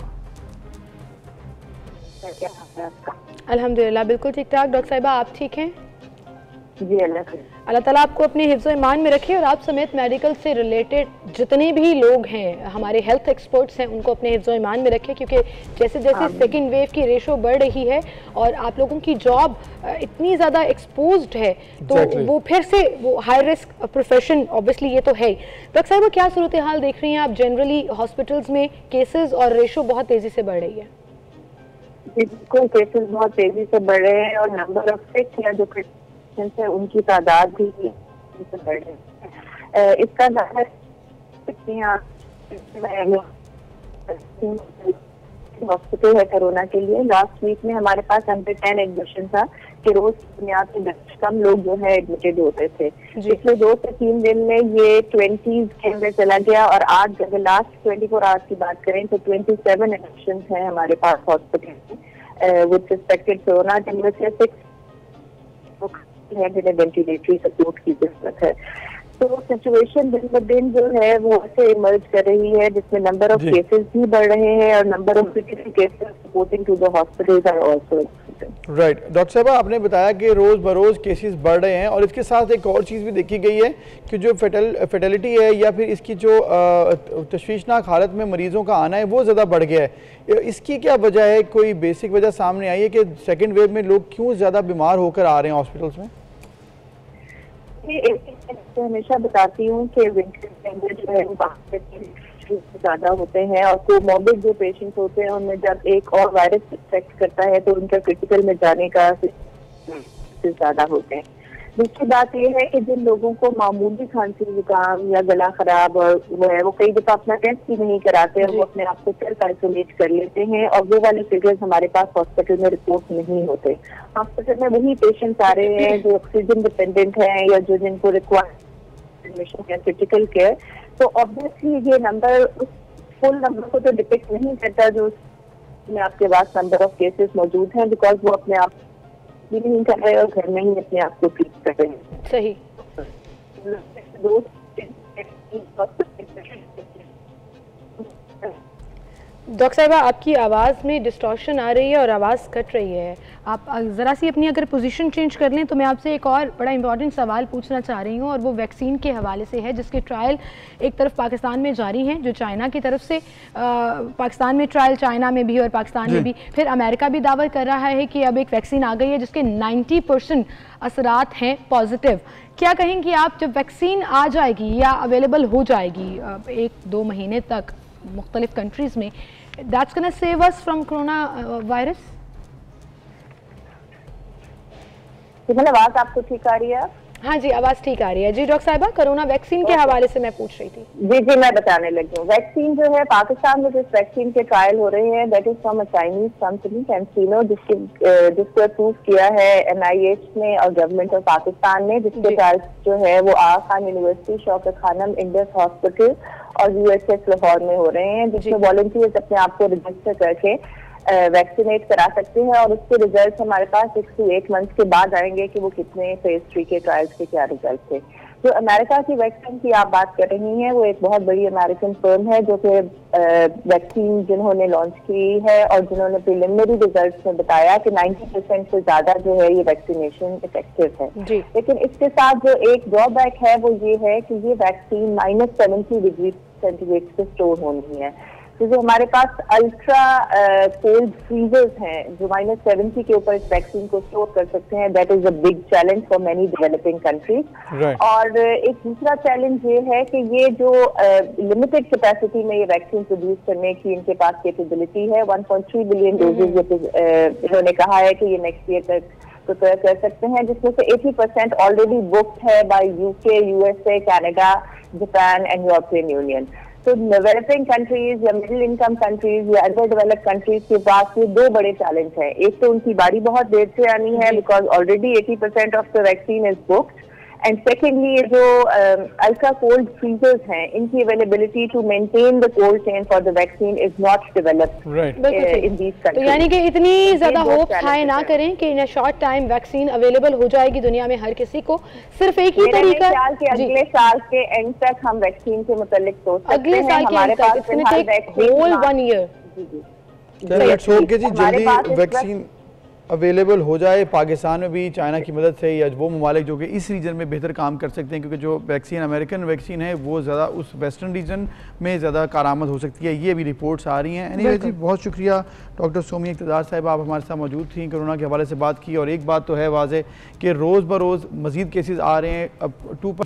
S1: अल्हम्दुलिल्लाह बिल्कुल ठीक ठाक। डॉक्टर साहिबा आप ठीक हैं?
S7: जी
S1: अल्लाह ताला आपको अपने हिफ्ज़ ईमान में रखे और आप समेत मेडिकल से रिलेटेड जितने भी लोग हैं, हमारे हेल्थ एक्सपर्ट्स हैं, उनको अपने हिफ्ज़ ईमान में रखे, क्योंकि जैसे जैसे सेकेंड वेव की रेशो बढ़ रही है और आप लोगों की जॉब इतनी ज़्यादा एक्सपोज्ड है तो वो फिर से वो हाई रिस्क प्रोफेशन ऑब्वियसली ये तो है ही। डॉक्टर साहब क्या सूरत हाल देख रही हैं आप? जनरली हॉस्पिटल्स में केसेस और रेशो बहुत तेज़ी से बढ़ रही है।
S7: बिल्कुल, केसेस बहुत तेज़ी से बढ़ रहे हैं और नंबर ऑफ सिक या जो है उनकी तादाद भी बढ़ रही है। इसका हॉस्पिटल है कोरोना के लिए। लास्ट वीक में हमारे पास 110 एडमिशन था कि रोज की बुनियाद पे कम लोग जो है एडमिटेड होते थे। पिछले 2 से 3 दिन में ये 20s के अंदर चला गया और आज अगर लास्ट 24 आवर्स की बात करें तो 27 एडमिशन है हमारे पास हॉस्पिटल में विद सस्पेक्टेड कोरोना, जिनमें से 6 वेंटिलेटरी सपोर्ट की जरूरत है। तो सिचुएशन दिन ब दिन जो है वो ऐसे इमर्ज कर रही है, जिसमें नंबर ऑफ केसेस भी बढ़ रहे हैं और number of critical cases supporting to the hospitals are also.
S2: Right doctor साहब, आपने बताया कि रोज़ बरोज़ केसेस बढ़ रहे हैं और इसके साथ एक और चीज़ भी देखी गई है कि जो फेटेलिटी है या फिर इसकी जो तशवीशनाक हालत में मरीज़ों का आना है वो ज़्यादा बढ़ गया है। इसकी क्या वजह है? कोई बेसिक वजह सामने आई है कि सेकेंड वेव में लोग क्यों ज़्यादा बीमार होकर आ रहे हैं हॉस्पिटल्स में?
S7: हमेशा बताती हूँ कि विंटर के अंदर जो है वो ज्यादा होते हैं और कोमॉर्बिड जो पेशेंट्स होते हैं उनमें जब एक और वायरस इफेक्ट करता है तो उनका क्रिटिकल में जाने का ज्यादा होते हैं। दूसरी बात ये है कि जिन लोगों को मामूली खांसी जुकाम या गला खराब और वो है वो कई दफा अपना टेस्ट भी नहीं कराते और वो अपने आप को सेल्फ आइसोलेट कर लेते हैं और वो वाले फिगर्स हमारे पास हॉस्पिटल में रिपोर्ट नहीं होते। हॉस्पिटल में वही पेशेंट्स आ रहे हैं जो ऑक्सीजन डिपेंडेंट हैं या जो जिनको रिक्वायर एडमिशन या क्रिटिकल केयर। तो ऑब्वियसली ये नंबर उस फुल नंबर को तो डिपेक्ट नहीं करता जो में आपके पास नंबर ऑफ केसेस मौजूद हैं, बिकॉज वो अपने आप भी नहीं कर रहे और घर में ही अपने आप को ट्रीट कर रहे हैं।
S1: सही। डॉक्टर साहिबा, आपकी आवाज़ में डिस्टॉर्शन आ रही है और आवाज़ कट रही है। आप ज़रा सी अपनी अगर पोजीशन चेंज कर लें तो मैं आपसे एक और बड़ा इंपॉर्टेंट सवाल पूछना चाह रही हूँ, और वो वैक्सीन के हवाले से है, जिसके ट्रायल एक तरफ पाकिस्तान में जारी हैं, जो चाइना की तरफ से पाकिस्तान में ट्रायल, चाइना में भी और पाकिस्तान में भी, फिर अमेरिका भी दावा कर रहा है कि अब एक वैक्सीन आ गई है जिसके 90% असरात हैं पॉजिटिव। क्या कहेंगी आप, जब वैक्सीन आ जाएगी या अवेलेबल हो जाएगी 1-2 महीने तक मुख्तलिफ कंट्रीज़ में, that's gonna save us from corona virus?
S7: मतलब आवाज़ आपको ठीक आ रही है?
S1: हाँ जी, आवाज़ ठीक आ रही है जी। डॉक्टर साहिबा, कोरोना वैक्सीन के हवाले से मैं पूछ रही थी।
S7: जी, मैं बताने लगी हूँ। वैक्सीन जो है, पाकिस्तान में जिस वैक्सीन के ट्रायल हो रहे हैं, that is from a Chinese company CanSino, जिसको अप्रूव किया है NIH ने और गवर्नमेंट ऑफ पाकिस्तान ने, जिसके ट्रायल जो है वो Aga Khan university, Shaukat Khanum Indus hospital और USS लाहौर में हो रहे हैं, जिसमें वॉलंटियर्स अपने आप को रजिस्टर करके वैक्सीनेट करा सकते हैं, और उसके रिजल्ट हमारे पास 6 to 8 मंथ के बाद आएंगे कि वो कितने फेज 3 के ट्रायल्स के क्या रिजल्ट थे। जो अमेरिका की वैक्सीन की आप बात कर रही हैं, वो एक बहुत बड़ी अमेरिकन फर्म है जो कि वैक्सीन जिन्होंने लॉन्च की है और जिन्होंने प्रिलिमिनरी रिजल्ट्स में बताया कि 90% से ज्यादा जो है ये वैक्सीनेशन इफेक्टिव है। लेकिन इसके साथ जो एक ड्रॉबैक है वो ये है कि ये वैक्सीन -70 डिग्री सेंटीग्रेड पे स्टोर होनी है। तो जो हमारे पास अल्ट्रा कोल्ड फ्रीजर्स हैं जो -70 के ऊपर इस वैक्सीन को स्टोर कर सकते हैं, that is a big challenge for many developing countries. और एक दूसरा चैलेंज ये है कि ये जो लिमिटेड कैपेसिटी में ये वैक्सीन प्रोड्यूस करने की इनके पास कैपेबिलिटी है, 1.3 बिलियन डोजेज इन्होंने कहा है कि ये नेक्स्ट ईयर तक प्रिपेयर कर सकते हैं, जिसमें से 80% ऑलरेडी बुक्ड है by UK, USA, Canada, Japan and European Union. तो डेवलपिंग कंट्रीज या मिडिल इनकम कंट्रीज या अंडर डेवलप्ड कंट्रीज के पास ये 2 बड़े चैलेंज हैं। एक तो उनकी बारी बहुत देर से आनी है because already 80% of the vaccine is booked, and secondly ये जो अल्ट्रा कोल्ड फ्रीजर्स हैं, इनकी availability to maintain the cold chain for the vaccine is not developed in these countries.
S1: तो यानी कि इतनी ज्यादा होप हाई ना करें कि in a short time vaccine available हो जाएगी दुनिया में हर किसी को। सिर्फ एक ही तरीका है कि
S7: अगले साल के एंड तक हम वैक्सीन के मुतालिक सोच सकते हैं।
S1: अगले साल के एंड तक, it's gonna take whole 1 year.
S2: Let's hope कि जी जल्दी वैक्सीन अवेलेबल हो जाए पाकिस्तान में भी, चाइना की मदद से, या वो ममालिक जो कि इस रीजन में बेहतर काम कर सकते हैं, क्योंकि जो वैक्सीन अमेरिकन वैक्सीन है वो ज़्यादा उस वेस्टर्न रीजन में ज़्यादा कारामद हो सकती है। ये भी रिपोर्ट्स आ रही हैं। एनीवे जी, बहुत शुक्रिया डॉक्टर सोमी इक़्तिदार साहब, आप हमारे साथ मौजूद थी, कोरोना के हवाले से बात की। और एक बात तो है वाज़े कि रोज़ बरोज़ मज़ीद केसेस आ रहे हैं, अब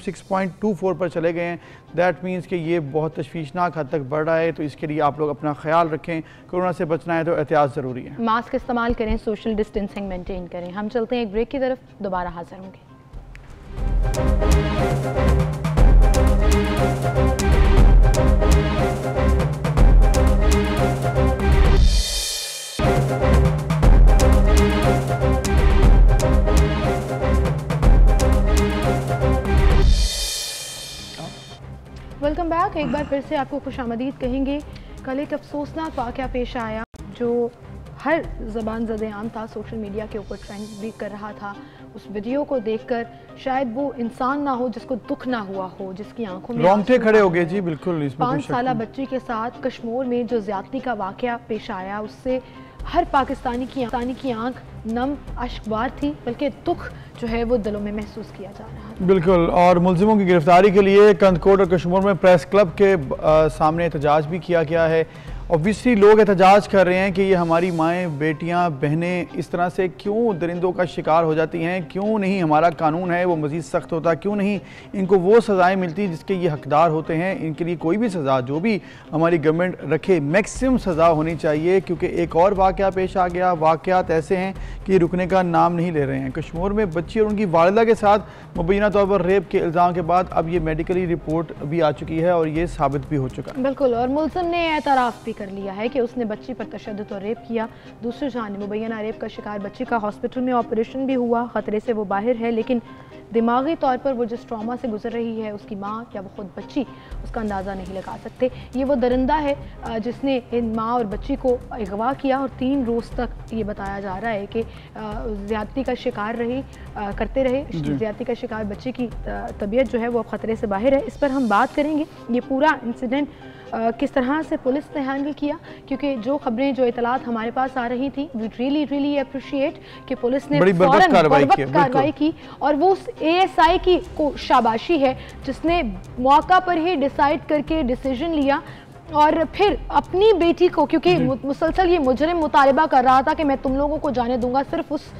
S2: 6.24 पर चले गए हैं। दैट मीन्स कि ये बहुत तशवीशनाक हद तक बढ़ रहा है। तो इसके लिए आप लोग अपना ख्याल रखें, कोरोना से बचना है तो एहतियात ज़रूरी है,
S1: मास्क इस्तेमाल करें, सोशल डिस्टेंसिंग मेंटेन करें। हम चलते हैं एक ब्रेक की तरफ, दोबारा हाजिर होंगे। Welcome back. एक बार फिर से आपको खुशामदीद कहेंगे। कल एक अफसोसनाक वाक़या पेश आया जो हर ज़बान ज़द-ए-आम था, सोशल मीडिया के ऊपर ट्रेंड भी कर रहा था। उस वीडियो को देखकर शायद वो इंसान ना हो जिसको दुख ना हुआ हो, जिसकी आंखों में
S2: रोंगटे खड़े हो गए जी। बिल्कुल,
S1: 5 साला बच्ची के साथ कश्मीर में जो ज़्यादती का वाक़या पेश आया, उससे हर पाकिस्तानी की आंख नम अश्कबार थी, बल्कि दुख जो है वो दिलों में महसूस किया जा रहा है।
S2: बिल्कुल। और मुलजिमों की गिरफ्तारी के लिए कंदकोट और कश्मीर में प्रेस क्लब के सामने एहतजाज भी किया गया है। ऑब्वियसली लोग एहतजाज कर रहे हैं कि ये हमारी माएँ, बेटियाँ, बहनें इस तरह से क्यों दरिंदों का शिकार हो जाती हैं, क्यों नहीं हमारा कानून है वो मज़ीद सख्त होता, क्यों नहीं इनको वो सज़ाएँ मिलती जिसके ये हकदार होते हैं। इनके लिए कोई भी सज़ा जो भी हमारी गवर्नमेंट रखे, मैक्सिमम सज़ा होनी चाहिए। क्योंकि एक और वाक़या पेश आ गया, वाक़यात ऐसे हैं कि रुकने का नाम नहीं ले रहे हैं। कश्मीर में बच्ची और उनकी वालिदा के साथ मुबैना तौर पर रेप के इल्ज़ाम के बाद अब ये मेडिकली रिपोर्ट भी आ चुकी है और ये साबित भी हो चुका है।
S1: बिल्कुल। और मुलजिम ने एतराफ़ भी कर लिया है कि उसने बच्ची पर तशद्दुद और रेप किया। दूसरी जानिब मुबैना रेप का शिकार बच्ची का हॉस्पिटल में ऑपरेशन भी हुआ, ख़तरे से वो बाहर है, लेकिन दिमागी तौर पर वो जिस ट्रॉमा से गुजर रही है, उसकी माँ या वो खुद बच्ची उसका अंदाज़ा नहीं लगा सकते। ये वो दरिंदा है जिसने इन माँ और बच्ची को अगवा किया और 3 रोज़ तक ये बताया जा रहा है कि ज़्यादती का शिकार करते रहे। ज़्यादती का शिकार बच्ची की तबीयत जो है वो ख़तरे से बाहर है। इस पर हम बात करेंगे। ये पूरा इंसिडेंट किस तरह से पुलिस ने हैंडल किया, क्योंकि जो खबरें जो इतलात हमारे पास आ रही थी, वी रियली अप्रिशिएट कि पुलिस ने फौरन कार्रवाई की और वो उस ASI की को शाबाशी है जिसने मौका पर ही डिसाइड करके डिसीजन लिया और फिर अपनी बेटी को, क्योंकि मुसलसल ये मुजरिम मुतालबा कर रहा था कि मैं तुम लोगों को जाने दूंगा सिर्फ उस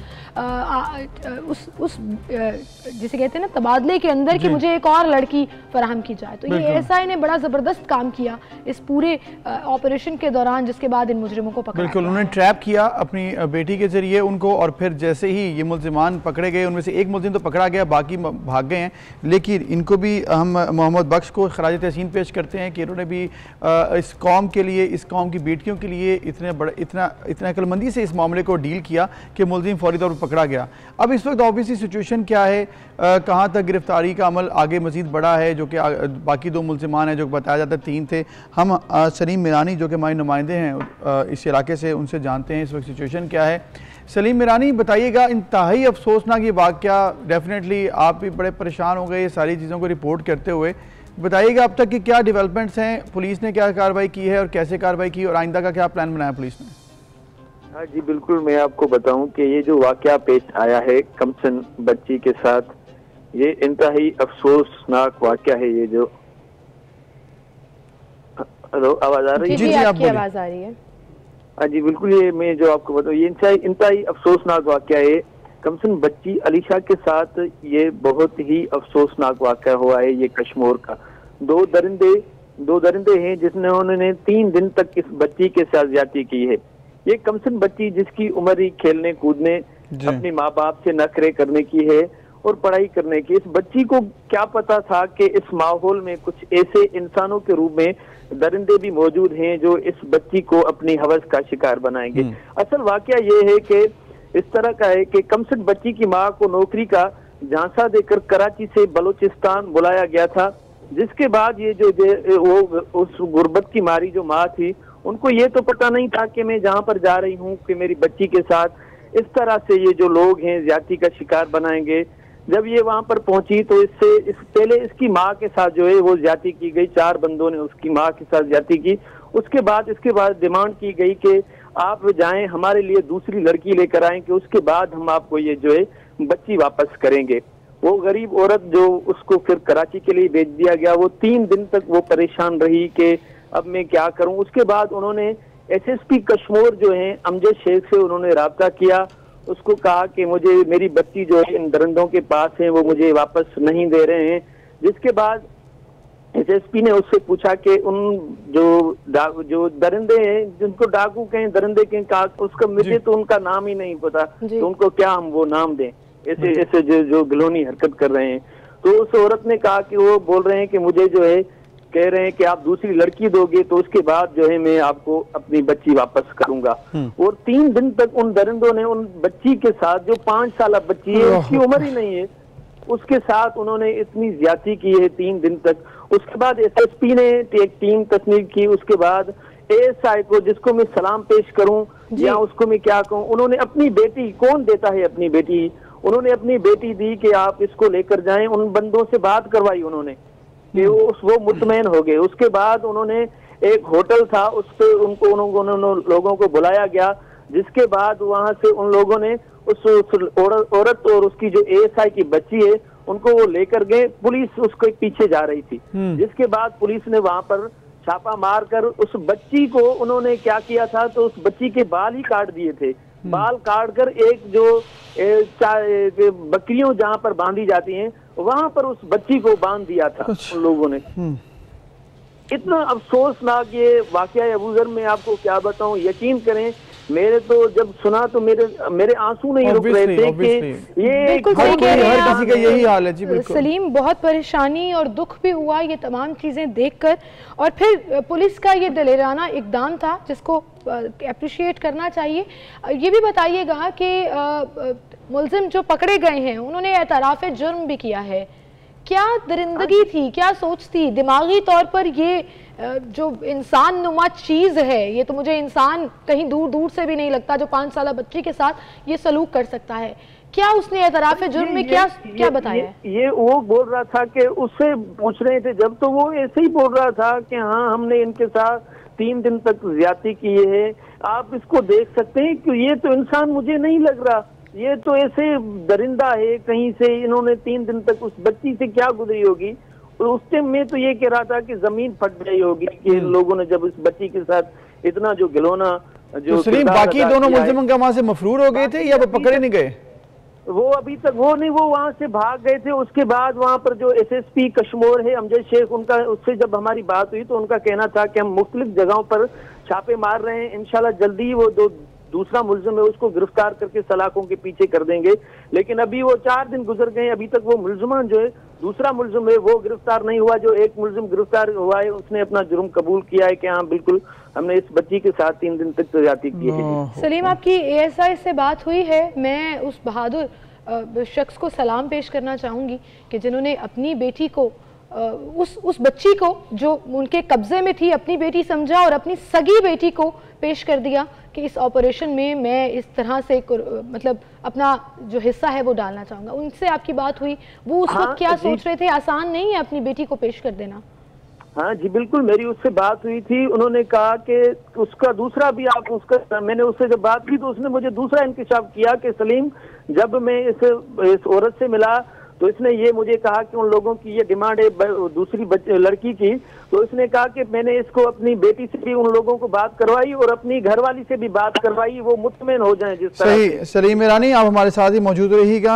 S1: जिसे कहते हैं ना तबादले के अंदर कि मुझे एक और लड़की फराहम की जाए। तो ये ASI ने बड़ा ज़बरदस्त काम किया इस पूरे ऑपरेशन के दौरान, जिसके बाद इन मुजरिमों को पकड़ा।
S2: बिल्कुल, उन्होंने ट्रैप किया अपनी बेटी के जरिए उनको, और फिर जैसे ही ये मुल्जिमान पकड़े गए, उनमें से एक मुल्जिम तो पकड़ा गया, बाकी भाग गए हैं, लेकिन इनको भी हम मोहम्मद बख्श को खराज तहसीन पेश करते हैं कि इन्होंने भी इस कौम के लिए, इस कौम की बेटियों के लिए इतना अक्लमंदी से इस मामले को डील किया कि मुल्जिम फौरी तौर पर पकड़ा गया। अब इस वक्त ऑब्वियसली सिचुएशन क्या है, कहाँ तक गिरफ्तारी का अमल आगे मजीद बढ़ा है, जो कि बाकी दो मुल्जिमान हैं जो बताया जाता है 3 थे। हम सलीम मीरानी जो कि हमारे नुमाइंदे हैं इस इलाके से, उनसे जानते हैं इस वक्त सिचुएशन क्या है। सलीम मीरानी बताइएगा, इंतहाई अफसोसनाक ये वाक़या, डेफिनेटली आप भी बड़े परेशान हो गए सारी चीज़ों को रिपोर्ट करते हुए। बताइएगा अब तक की क्या डेवलपमेंट्स हैं, पुलिस ने क्या कार्रवाई की है और कैसे कार्रवाई की, और आइंदा का क्या प्लान बनाया पुलिस ने?
S8: हाँ जी बिल्कुल, मैं आपको बताऊं कि ये जो वाकया पेश आया है कमसन बच्ची के साथ, ये इंतहाई अफसोसनाक वाकया है। ये जो हेलो, आवाज आ रही है?
S1: जी आपकी आवाज आ रही है।
S8: हाँ जी बिल्कुल, ये मैं जो आपको बताऊं, ये इंतहाई अफसोसनाक वाकया है कमसन बच्ची अलीशा के साथ। ये बहुत ही अफसोसनाक वाकया हुआ है ये कश्मीर का। दो दरिंदे हैं जिन्होंने 3 दिन तक इस बच्ची के साथ ज्यादती की है। ये कमसन बच्ची जिसकी उम्र ही खेलने कूदने, अपने माँ बाप से नखरे करने की है और पढ़ाई करने की। इस बच्ची को क्या पता था कि इस माहौल में कुछ ऐसे इंसानों के रूप में दरिंदे भी मौजूद हैं जो इस बच्ची को अपनी हवस का शिकार बनाएंगे। असल वाकया ये है कि इस तरह का है कि कमसन बच्ची की माँ को नौकरी का झांसा देकर कराची से बलूचिस्तान बुलाया गया था, जिसके बाद ये जो वो उस गुर्बत की मारी जो माँ थी, उनको ये तो पता नहीं था कि मैं जहाँ पर जा रही हूँ कि मेरी बच्ची के साथ इस तरह से ये जो लोग हैं ज्यादती का शिकार बनाएंगे। जब ये वहाँ पर पहुंची तो पहले इसकी माँ के साथ जो है वो ज्यादती की गई, 4 बंदों ने उसकी माँ के साथ ज्यादती की। इसके बाद डिमांड की गई कि आप जाएं हमारे लिए दूसरी लड़की लेकर आएं कि उसके बाद हम आपको ये जो है बच्ची वापस करेंगे। वो गरीब औरत जो उसको फिर कराची के लिए भेज दिया गया, वो 3 दिन तक वो परेशान रही कि अब मैं क्या करूं। उसके बाद उन्होंने SSP कश्मीर जो है अमजद शेख से उन्होंने राब्ता किया, उसको कहा कि मुझे मेरी बच्ची जो है इन दरिंदों के पास है, वो मुझे वापस नहीं दे रहे हैं। जिसके बाद SSP ने उससे पूछा कि उन जो दरिंदे हैं जिनको डाकू कहें, दरिंदे कहें, कहा उसका मुझे तो उनका नाम ही नहीं पता, तो उनको क्या हम वो नाम दें, ऐसे जो गिलोनी हरकत कर रहे हैं। तो उस औरत ने कहा कि वो बोल रहे हैं कि मुझे जो है कह रहे हैं कि आप दूसरी लड़की दोगे तो उसके बाद जो है मैं आपको अपनी बच्ची वापस करूंगा। और 3 दिन तक उन दरिंदों ने उन बच्ची के साथ, जो 5 साल बच्ची है, उसकी उम्र ही नहीं है, उसके साथ उन्होंने इतनी ज्यादती की है 3 दिन तक। उसके बाद SSP ने एक टीम तस्नीम की। उसके बाद ASI को, जिसको मैं सलाम पेश करूं या उसको मैं क्या कहूं, उन्होंने अपनी बेटी, कौन देता है अपनी बेटी, उन्होंने अपनी बेटी दी कि आप इसको लेकर जाएं। उन बंदों से बात करवाई उन्होंने कि वो मुतमईन हो गए। उसके बाद उन्होंने एक होटल था, उस पे उन्होंने लोगों को बुलाया गया, जिसके बाद वहां से उन लोगों ने उस औरत और उसकी जो ASI की बच्ची है उनको वो लेकर गए। पुलिस उसके पीछे जा रही थी, जिसके बाद पुलिस ने वहां पर छापा मारकर उस बच्ची को उन्होंने क्या किया था, तो उस बच्ची के बाल ही काट दिए थे। बाल काट कर एक जो बकरियों जहां पर बांधी जाती हैं वहां पर उस बच्ची को बांध दिया था उन लोगों ने। इतना अफसोसनाक ये वाकया है अबूजर, मैं आपको क्या बताऊं, यकीन करें मेरे तो जब सुना तो मेरे आंसू नहीं रुक रहे थे कि ये
S1: बिल्कुल सही कह रहे हैं
S2: हर किसी का यही हाल है जी। बिल्कुल
S1: सलीम, बहुत परेशानी और दुख भी हुआ ये तमाम चीज़ें देखकर, और फिर पुलिस का ये दलेराना इकदाम था जिसको अप्रिशिएट करना चाहिए। ये भी बताइएगा कि मुल्जिम जो पकड़े गए हैं उन्होंने एतराफ़ जुर्म भी किया है, क्या दरिंदगी थी, क्या सोच थी, दिमागी तौर पर ये जो इंसान नुमा चीज़ है, ये तो मुझे इंसान कहीं दूर दूर से भी नहीं लगता जो 5 साल बच्ची के साथ ये सलूक कर सकता है। क्या उसने एतराफ़ जुर्म में क्या बताया है?
S8: ये वो बोल रहा था कि उससे पूछ रहे थे जब, तो वो ऐसे ही बोल रहा था कि हाँ हमने इनके साथ 3 दिन तक ज्यादती की है। आप इसको देख सकते हैं कि ये तो इंसान मुझे नहीं लग रहा, ये तो ऐसे दरिंदा है कहीं से। इन्होंने 3 दिन तक उस बच्ची से क्या गुजरी होगी। और उस टाइम में तो ये कह रहा था कि जमीन फट गई होगी कि लोगों ने जब इस बच्ची के साथ इतना जो गिलौना जो।
S2: तो सलीम, बाकी दोनों मुल्जिमों का वहां से मफरूर हो गए थे या वो पकड़े नहीं गए?
S8: वो अभी तक वो नहीं, वो वहां से भाग गए थे। उसके बाद वहां पर जो एसएसपी कश्मीर है अमजद शेख, उनका उससे जब हमारी बात हुई तो उनका कहना था कि हम मुख्तलिफ जगहों पर छापे मार रहे हैं, इंशाल्लाह जल्दी ही वो दूसरा मुल्जिम है उसको गिरफ्तार करके सलाखों के पीछे कर देंगे। लेकिन अभी वो 4 दिन गुजर गए, अभी तक वो मुल्जिमान जो है, दूसरा मुल्जिम है वो गिरफ्तार नहीं हुआ। जो एक मुल्जिम गिरफ्तार हुआ है उसने अपना जुर्म कबूल किया है कि हाँ बिल्कुल हमने इस बच्ची के साथ 3 दिन तक ज्यादती की है।
S1: सलीम, आपकी ASI से बात हुई है। मैं उस बहादुर शख्स को सलाम पेश करना चाहूँगी कि जिन्होंने अपनी बेटी को उस बच्ची को जो उनके कब्जे में थी अपनी बेटी समझा और अपनी सगी बेटी को पेश कर दिया कि इस ऑपरेशन में मैं इस तरह से मतलब अपना जो हिस्सा है वो डालना चाहूँगा। उनसे आपकी बात हुई, वो उस वक्त क्या सोच रहे थे? आसान नहीं है अपनी बेटी को पेश कर देना।
S8: हाँ जी बिल्कुल, मेरी उससे बात हुई थी। उन्होंने कहा कि उसका दूसरा भी आप उसका, मैंने उससे जब बात की तो उसने मुझे दूसरा इंकिशाफ किया कि सलीम, जब मैं इस औरत से मिला तो इसने ये मुझे कहा कि उन लोगों की ये डिमांड है दूसरी लड़की की। तो इसने कहा कि मैंने इसको अपनी बेटी से भी उन लोगों को बात करवाई और अपनी घरवाली से भी बात करवाई, वो मुतमईन हो जाएं जिस तरह।
S2: सही। सलीम ईरानी, आप हमारे साथ ही मौजूद रहिएगा।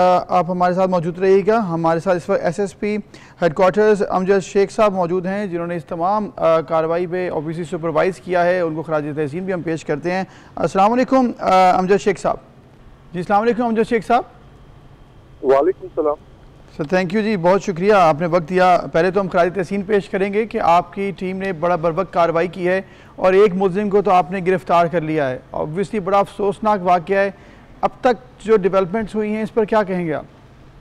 S2: हमारे साथ इस वक्त SSP हेडक्वार्टर्स अमजद शेख साहब मौजूद हैं, जिन्होंने इस तमाम कार्रवाई पे ऑब्वियसली सुपरवाइज़ किया है। उनको खराज तहसीन भी हम पेश करते हैं। अस्सलाम वालेकुम अमजद शेख साहब। जी अस्सलाम वालेकुम अमजद शेख साहब।
S9: वालेकुम सलाम
S2: सर, थैंक यू जी, बहुत शुक्रिया आपने वक्त दिया। पहले तो हम खराज तहसीन पेश करेंगे कि आपकी टीम ने बड़ा बरवक्त कार्रवाई की है और एक मुल्जिम को तो आपने गिरफ्तार कर लिया है। ऑब्वियसली बड़ा अफसोसनाक वाक़या है। अब तक जो डेवलपमेंट्स हुई हैं इस पर क्या कहेंगे आप?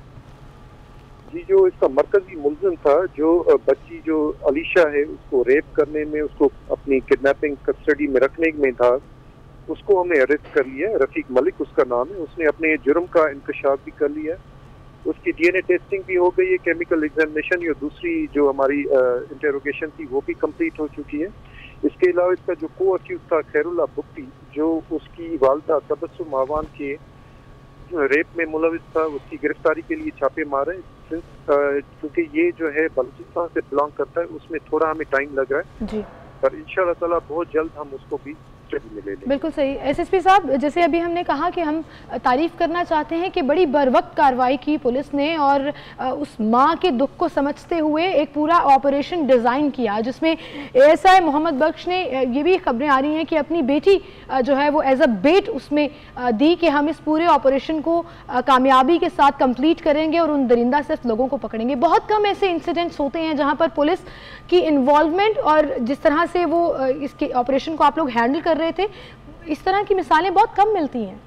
S9: जी, जो इसका मरकजी मुल्जिम था, जो बच्ची जो अलीशा है उसको रेप करने में, उसको अपनी किडनैपिंग कस्टडी में रखने में था, उसको हमने अरेस्ट कर लिया है। रफीक मलिक उसका नाम है। उसने अपने जुर्म का इंकशाफ भी कर लिया है। उसकी DNA टेस्टिंग भी हो गई है, केमिकल एग्जामिनेशन या दूसरी जो हमारी इंटेरोगेशन थी वो भी कंप्लीट हो चुकी है। इसके अलावा इसका जो को अक्यूज था खैरुल्लाह बुक्ती, जो उसकी वालदा तबस्सुम आवान के रेप में मुलविस था, उसकी गिरफ्तारी के लिए छापे मारे। क्योंकि ये जो है बलूचिस्तान से बिलोंग करता है, उसमें थोड़ा हमें टाइम लग रहा है जी। पर इंशाल्लाह ताला बहुत जल्द हम उसको भी
S1: बिल्कुल सही। SSP साहब, जैसे अभी हमने कहा कि हम तारीफ करना चाहते हैं कि बड़ी बरवक्त कार्रवाई की पुलिस ने और उस माँ के दुख को समझते हुए एक पूरा ऑपरेशन डिज़ाइन किया, जिसमें ASI मोहम्मद बख्श ने ये भी खबरें आ रही हैं कि अपनी बेटी जो है वो एज अ बेट उसमें दी कि हम इस पूरे ऑपरेशन को कामयाबी के साथ कंप्लीट करेंगे और उन दरिंदा सिर्फ लोगों को पकड़ेंगे। बहुत कम ऐसे इंसिडेंट्स होते हैं जहाँ पर पुलिस की इन्वॉल्वमेंट और जिस तरह से वो इसके ऑपरेशन को आप लोग हैंडल कर रहे थे, इस तरह की मिसालें बहुत कम मिलती हैं।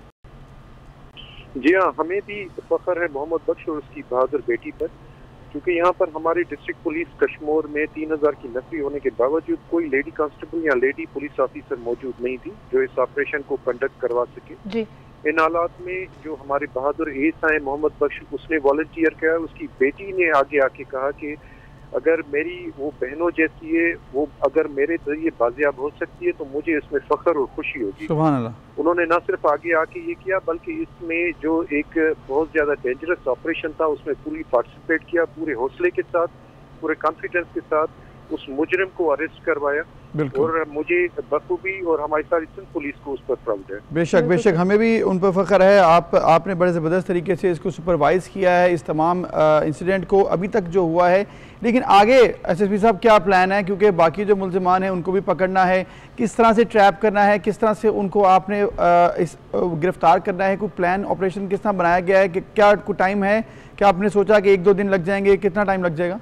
S9: जी हाँ, हमें भी फख्र है मोहम्मद बख्श और उसकी बहादुर बेटी पर, क्योंकि यहाँ पर हमारी डिस्ट्रिक्ट पुलिस कश्मीर में 3000 की नफरी होने के बावजूद कोई लेडी कांस्टेबल या लेडी पुलिस ऑफिसर मौजूद नहीं थी जो इस ऑपरेशन को कंडक्ट करवा सके जी। इन हालात में जो हमारे बहादुर ASI मोहम्मद बख्श, उसने वॉलंटियर किया। उसकी बेटी ने आगे आके कहा कि अगर मेरी वो बहनों जैसी है, वो अगर मेरे जरिए बाजियाब हो सकती है तो मुझे इसमें फख्र और खुशी होगी। सुभान अल्लाह। उन्होंने न सिर्फ आगे आके ये किया बल्कि इसमें जो एक बहुत ज्यादा डेंजरस ऑपरेशन था उसमें पूरी पार्टिसिपेट किया, पूरे हौसले के साथ, पूरे कॉन्फिडेंस के साथ उस मुजरिम को अरेस्ट करवाया। और मुझे बखूबी और हमारी सारी सिंध पुलिस को उस पर प्राउड है।
S2: बेशक बेशक, हमें भी उन पर फ़ख्र है। आपने बड़े ज़बरदस्त तरीके से इसको सुपरवाइज़ किया है, इस तमाम इंसिडेंट को अभी तक जो हुआ है। लेकिन आगे SSP साहब क्या प्लान है, क्योंकि बाकी जो मुल्ज़िमान हैं उनको भी पकड़ना है, किस तरह से ट्रैप करना है, किस तरह से उनको आपने गिरफ्तार करना है, कोई प्लान ऑपरेशन किस तरह बनाया गया है, कि क्या कोई टाइम है, क्या आपने सोचा कि 1-2 दिन लग जाएंगे, कितना टाइम लग जाएगा?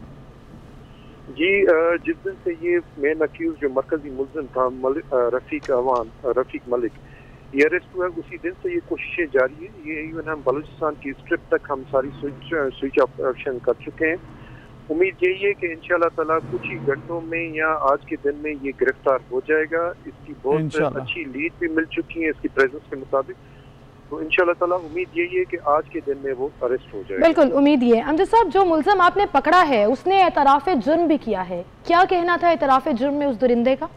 S9: जी, जिस दिन से ये मेन अक्यूज जो मरकजी मुल्जिम था रफीक मलिक ये अरेस्ट हुआ, उसी दिन से ये कोशिशें जारी है। ये इवन हम बलूचिस्तान की स्ट्रिप तक हम सारी स्विच ऑपरेशन कर चुके हैं। उम्मीद यही है कि इंशाल्लाह ताला कुछ ही घंटों में या आज के दिन में ये गिरफ्तार हो जाएगा। इसकी बहुत अच्छी लीड भी मिल चुकी है इसकी प्रेजेंस के मुताबिक। तो इंशाल्लाह ताला उम्मीद यही है कि आज के दिन में वो अरेस्ट हो जाए।
S1: बिल्कुल उम्मीद ये है। अमजद साहब, जो मुल्ज़िम आपने पकड़ा है उसने एतराफ़ जुर्म भी किया है, क्या कहना था एतराफ़ जुर्म में उस दरिंदे का?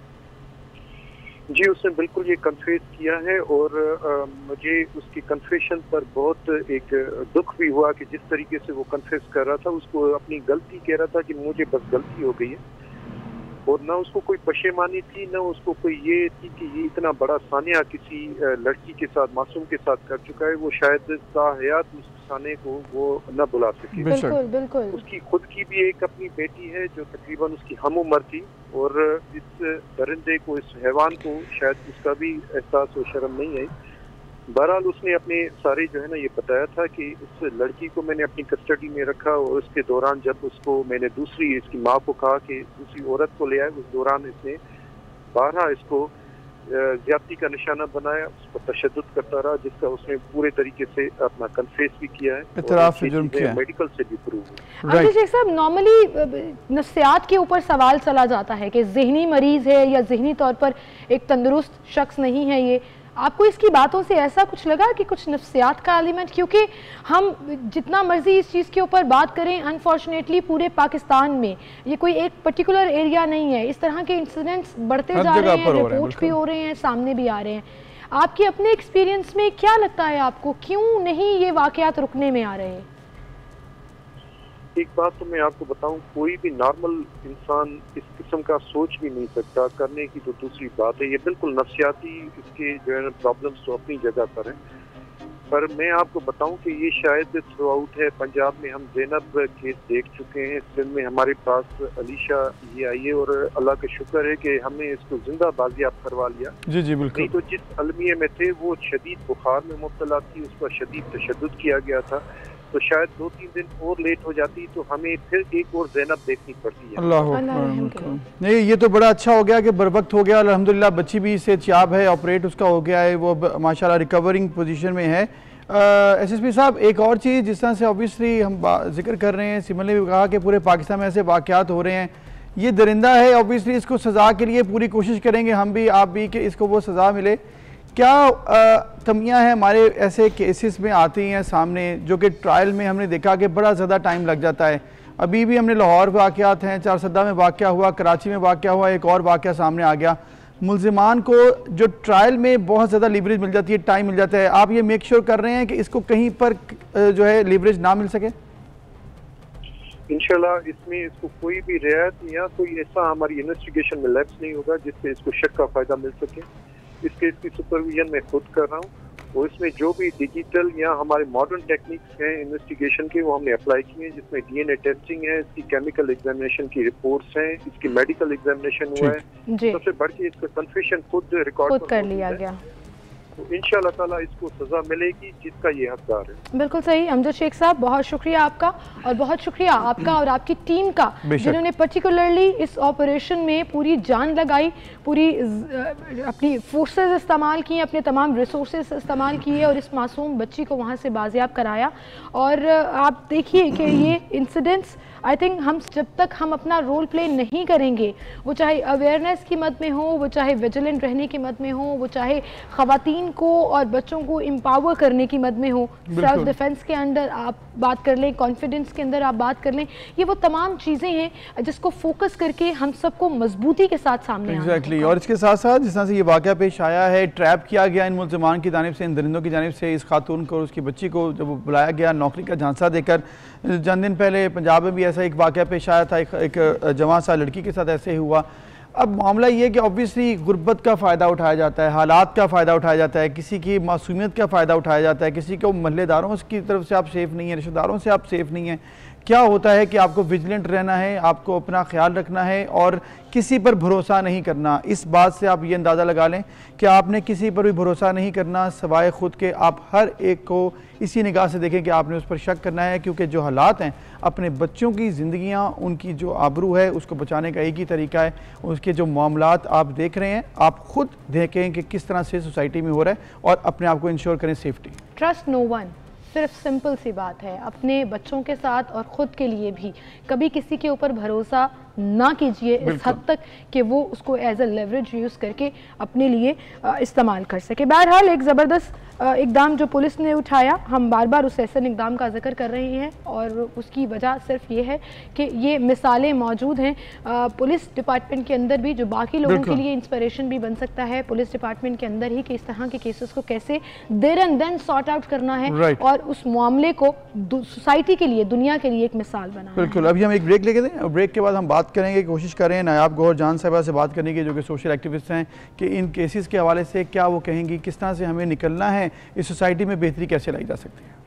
S9: जी, उसने बिल्कुल ये कन्फेस किया है और मुझे उसकी कन्फेशन पर बहुत एक दुख भी हुआ कि जिस तरीके से वो कन्फेस कर रहा था, उसको अपनी गलती कह रहा था कि मुझे बस गलती हो गई है, और ना उसको कोई पशेमानी थी, ना उसको कोई ये थी कि ये इतना बड़ा सानिया किसी लड़की के साथ, मासूम के साथ कर चुका है। वो शायद ताहयात उस साने को वो न बुला सके।
S1: बिल्कुल बिल्कुल।
S9: उसकी खुद की भी एक अपनी बेटी है जो तकरीबन उसकी हम उम्र थी, और इस दरिंदे को, इस हैवान को शायद उसका भी एहसास और शर्म नहीं आई। बहरहाल उसने अपने सारे जो है ना ये बताया था कि उस लड़की को मैंने अपनी कस्टडी में रखा, और उसके दौरान जब उसको मैंने दूसरी इसकी माँ को कहा कि दूसरी औरत को ले आए, उस दौरान इसने 12 इसको ज्यादती का निशाना बनाया, उस पर तशद्दुद करता रहा, जिसका उसने पूरे तरीके से अपना कन्फेस भी किया है, मेडिकल से भी प्रूव है।
S1: शेख साहब, नॉर्मली नफ्सियात के ऊपर सवाल चला जाता है कि जहनी मरीज है या जहनी तौर पर एक तंदुरुस्त शख्स नहीं है ये, आपको इसकी बातों से ऐसा कुछ लगा कि कुछ नफ्सियात का एलिमेंट? क्योंकि हम जितना मर्जी इस चीज़ के ऊपर बात करें, अनफॉर्चुनेटली पूरे पाकिस्तान में ये कोई एक पर्टिकुलर एरिया नहीं है, इस तरह के इंसिडेंट्स बढ़ते जा रहे हैं, रिपोर्ट भी हो रहे हैं, सामने भी आ रहे हैं। आपके अपने एक्सपीरियंस में क्या लगता है आपको, क्यों नहीं ये वाकयात रुकने में आ रहे हैं?
S9: एक बात तो मैं आपको बताऊं, कोई भी नॉर्मल इंसान इस किस्म का सोच भी नहीं सकता, करने की तो दूसरी बात है। ये बिल्कुल नफ्सियाती इसके जो है प्रॉब्लम्स तो अपनी जगह पर हैं, पर मैं आपको बताऊं कि ये शायद थ्रू आउट है। पंजाब में हम ज़ैनब केस देख चुके हैं, सिंध में हमारे पास अलीशा ये आई है, और अल्लाह का शुक्र है कि हमने इसको जिंदा बाजियाब करवा लिया।
S2: जी जी बिल्कुल।
S9: नहीं तो जिस अलमिये में थे वो शदीद बुखार में मुब्तला थी, उस पर शदीद तशद्दुद किया गया था, तो शायद 2-3 दिन और लेट हो जाती तो हमें फिर एक और ज़ैनब देखनी पड़ती है।
S2: अल्लाह नहीं, ये तो बड़ा अच्छा हो गया कि बर वक्त हो गया, अल्हम्दुलिल्लाह बच्ची भी सेहतयाब है, ऑपरेट उसका हो गया है, वो माशाल्लाह रिकवरिंग पोजीशन में है। एसएसपी साहब, एक और चीज़ जिस तरह से ऑब्वियसली हम जिक्र कर रहे हैं, सिमर ने भी कहा कि पूरे पाकिस्तान में ऐसे वाक़यात हो रहे हैं, ये दरिंदा है, ऑब्वियसली इसको सज़ा के लिए पूरी कोशिश करेंगे हम भी, आप भी, कि इसको वो सज़ा मिले। क्या कमियां हैं हमारे ऐसे केसेस में आती हैं सामने, जो कि ट्रायल में हमने देखा कि बड़ा ज़्यादा टाइम लग जाता है? अभी भी हमने लाहौर वाक़यात हैं, चारसद्दा में वाक़या हुआ, कराची में वाक़या हुआ, एक और वाक़या सामने आ गया। मुल्ज़िमान को जो ट्रायल में बहुत ज़्यादा लीवरेज मिल जाती है, टाइम मिल जाता है, आप ये मेक श्योर कर रहे हैं कि इसको कहीं पर जो है लीवरेज ना मिल सके?
S9: इंशाल्लाह इसमें इसको कोई भी रियायत या कोई ऐसा हमारी इन्वेस्टिगेशन में लैप्स नहीं होगा जिससे इसको शक का फ़ायदा मिल सके। इस केस की सुपरविजन मैं खुद कर रहा हूँ, और इसमें जो भी डिजिटल या हमारे मॉडर्न टेक्निक्स हैं इन्वेस्टिगेशन के, वो हमने अप्लाई किए हैं, जिसमें डीएनए टेस्टिंग है, इसकी केमिकल एग्जामिनेशन की रिपोर्ट्स हैं, इसकी मेडिकल एग्जामिनेशन हुआ है, सबसे बढ़ के इसका कन्फेशन खुद रिकॉर्ड
S1: कर लिया गया।
S9: तो इंशाल्लाह ताला इसको सजा मिलेगी जिसका ये हकदार है।
S1: बिल्कुल सही। अमजद शेख साहब, बहुत शुक्रिया आपका, और बहुत शुक्रिया आपका और आपकी टीम का, जिन्होंने पर्टिकुलरली इस ऑपरेशन में पूरी जान लगाई, पूरी अपनी फोर्सेस इस्तेमाल किए, अपने तमाम रिसोर्सेज इस्तेमाल किए, और इस मासूम बच्ची को वहाँ से बाजियाब कराया। और आप देखिए कि ये इंसिडेंट्स, आई थिंक हम जब तक हम अपना रोल प्ले नहीं करेंगे, वो चाहे अवेयरनेस की मद में हो, वो चाहे विजिलेंट रहने की मद में हो, वो चाहे ख़वातीन को और बच्चों को एम्पावर करने की मद में हो, सेल्फ डिफेंस के अंदर आप बात कर लें, कॉन्फिडेंस के अंदर आप बात कर लें, ये वो तमाम चीज़ें हैं जिसको फोकस करके हम सबको मजबूती के साथ सामने
S2: एग्जैक्टली। और इसके साथ साथ जिस तरह से ये वाक़या पेश आया है, ट्रैप किया गया इन मुल्ज़िमान की जानिब से, इन दरिंदों की जानिब से, इस खातून को और उसकी बच्ची को जब बुलाया गया नौकरी का झांसा देकर, चंद दिन पहले पंजाब में भी ऐसा एक वाक़या पेश आया था, एक जवान सा लड़की के साथ ऐसे ही हुआ। अब मामला ये है कि ऑब्वियसली गुर्बत का फ़ायदा उठाया जाता है, हालात का फ़ायदा उठाया जाता है, किसी की मासूमियत का फ़ायदा उठाया जाता है, किसी को महल्लेदारों की तरफ से आप सेफ़ नहीं हैं, रिश्तेदारों से आप सेफ़ नहीं हैं। क्या होता है कि आपको विजिलेंट रहना है, आपको अपना ख्याल रखना है और किसी पर भरोसा नहीं करना। इस बात से आप ये अंदाज़ा लगा लें कि आपने किसी पर भी भरोसा नहीं करना सिवाय ख़ुद के। आप हर एक को इसी निगाह से देखें कि आपने उस पर शक करना है, क्योंकि जो हालात हैं, अपने बच्चों की ज़िंदगियाँ, उनकी जो आबरू है, उसको बचाने का एक ही तरीका है। उसके जो मामलात आप देख रहे हैं, आप ख़ुद देखें कि किस तरह से सोसाइटी में हो रहा है, और अपने आप को इंश्योर करें सेफ्टी।
S1: ट्रस्ट नो वन, सिर्फ सिंपल सी बात है, अपने बच्चों के साथ और ख़ुद के लिए भी कभी किसी के ऊपर भरोसा ना कीजिए इस हद तक कि वो उसको एज अ लेवरेज यूज़ करके अपने लिए इस्तेमाल कर सके। बहरहाल एक ज़बरदस्त इकदाम जो पुलिस ने उठाया, हम बार बार उस ऐसे इकदाम का जिक्र कर रहे हैं और उसकी वजह सिर्फ ये है कि ये मिसालें मौजूद हैं पुलिस डिपार्टमेंट के अंदर भी, जो बाकी लोगों के लिए इंस्पिरेशन भी बन सकता है पुलिस डिपार्टमेंट के अंदर ही, कि इस तरह के केसेस को कैसे there and then sort out करना है और उस मामले को सोसाइटी के लिए, दुनिया के लिए एक मिसाल बनाना।
S2: बिल्कुल। अभी हम एक ब्रेक लेके दें, ब्रेक के बाद हम बात करेंगे, कोशिश करें नायाब गौहर जान साहिबा से बात करने की, जो कि सोशल एक्टिविस्ट हैं, कि इन केसेस के हवाले से क्या वो कहेंगी, किस तरह से हमें निकलना है, इस सोसाइटी में बेहतरी कैसे लाई जा सकती है।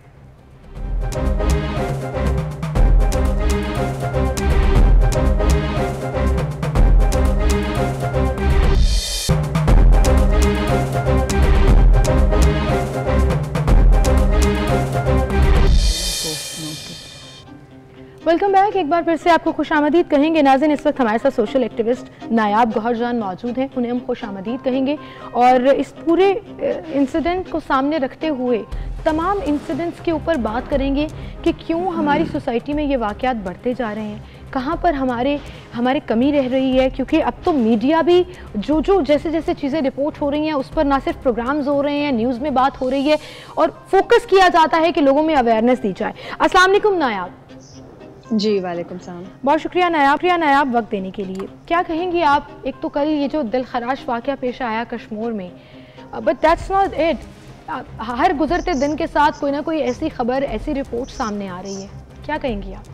S1: Welcome back. एक बार फिर से आपको खुशामदीद कहेंगे नाज़रीन। इस वक्त हमारे साथ सोशल एक्टिविस्ट नायाब गौहर जान मौजूद हैं, उन्हें हम खुशामदीद कहेंगे और इस पूरे इंसिडेंट को सामने रखते हुए तमाम इंसिडेंट्स के ऊपर बात करेंगे कि क्यों हमारी सोसाइटी में ये वाक़यात बढ़ते जा रहे हैं, कहाँ पर हमारे कमी रह रही है, क्योंकि अब तो मीडिया भी जो जैसे चीज़ें रिपोर्ट हो रही हैं उस पर ना सिर्फ प्रोग्राम्स हो रहे हैं, न्यूज़ में बात हो रही है और फोकस किया जाता है कि लोगों में अवेयरनेस दी जाए। अस्सलाम वालेकुम नायाब।
S10: जी वालेकुम सलाम।
S1: बहुत शुक्रिया नायाब वक्त देने के लिए। क्या कहेंगी आप, एक तो कल ये जो दिल खराश वाक़या पेश आया कश्मीर में, बट दैट्स नॉट इट, हर गुजरते दिन के साथ कोई ना कोई ऐसी खबर, ऐसी रिपोर्ट सामने आ रही है, क्या कहेंगी आप?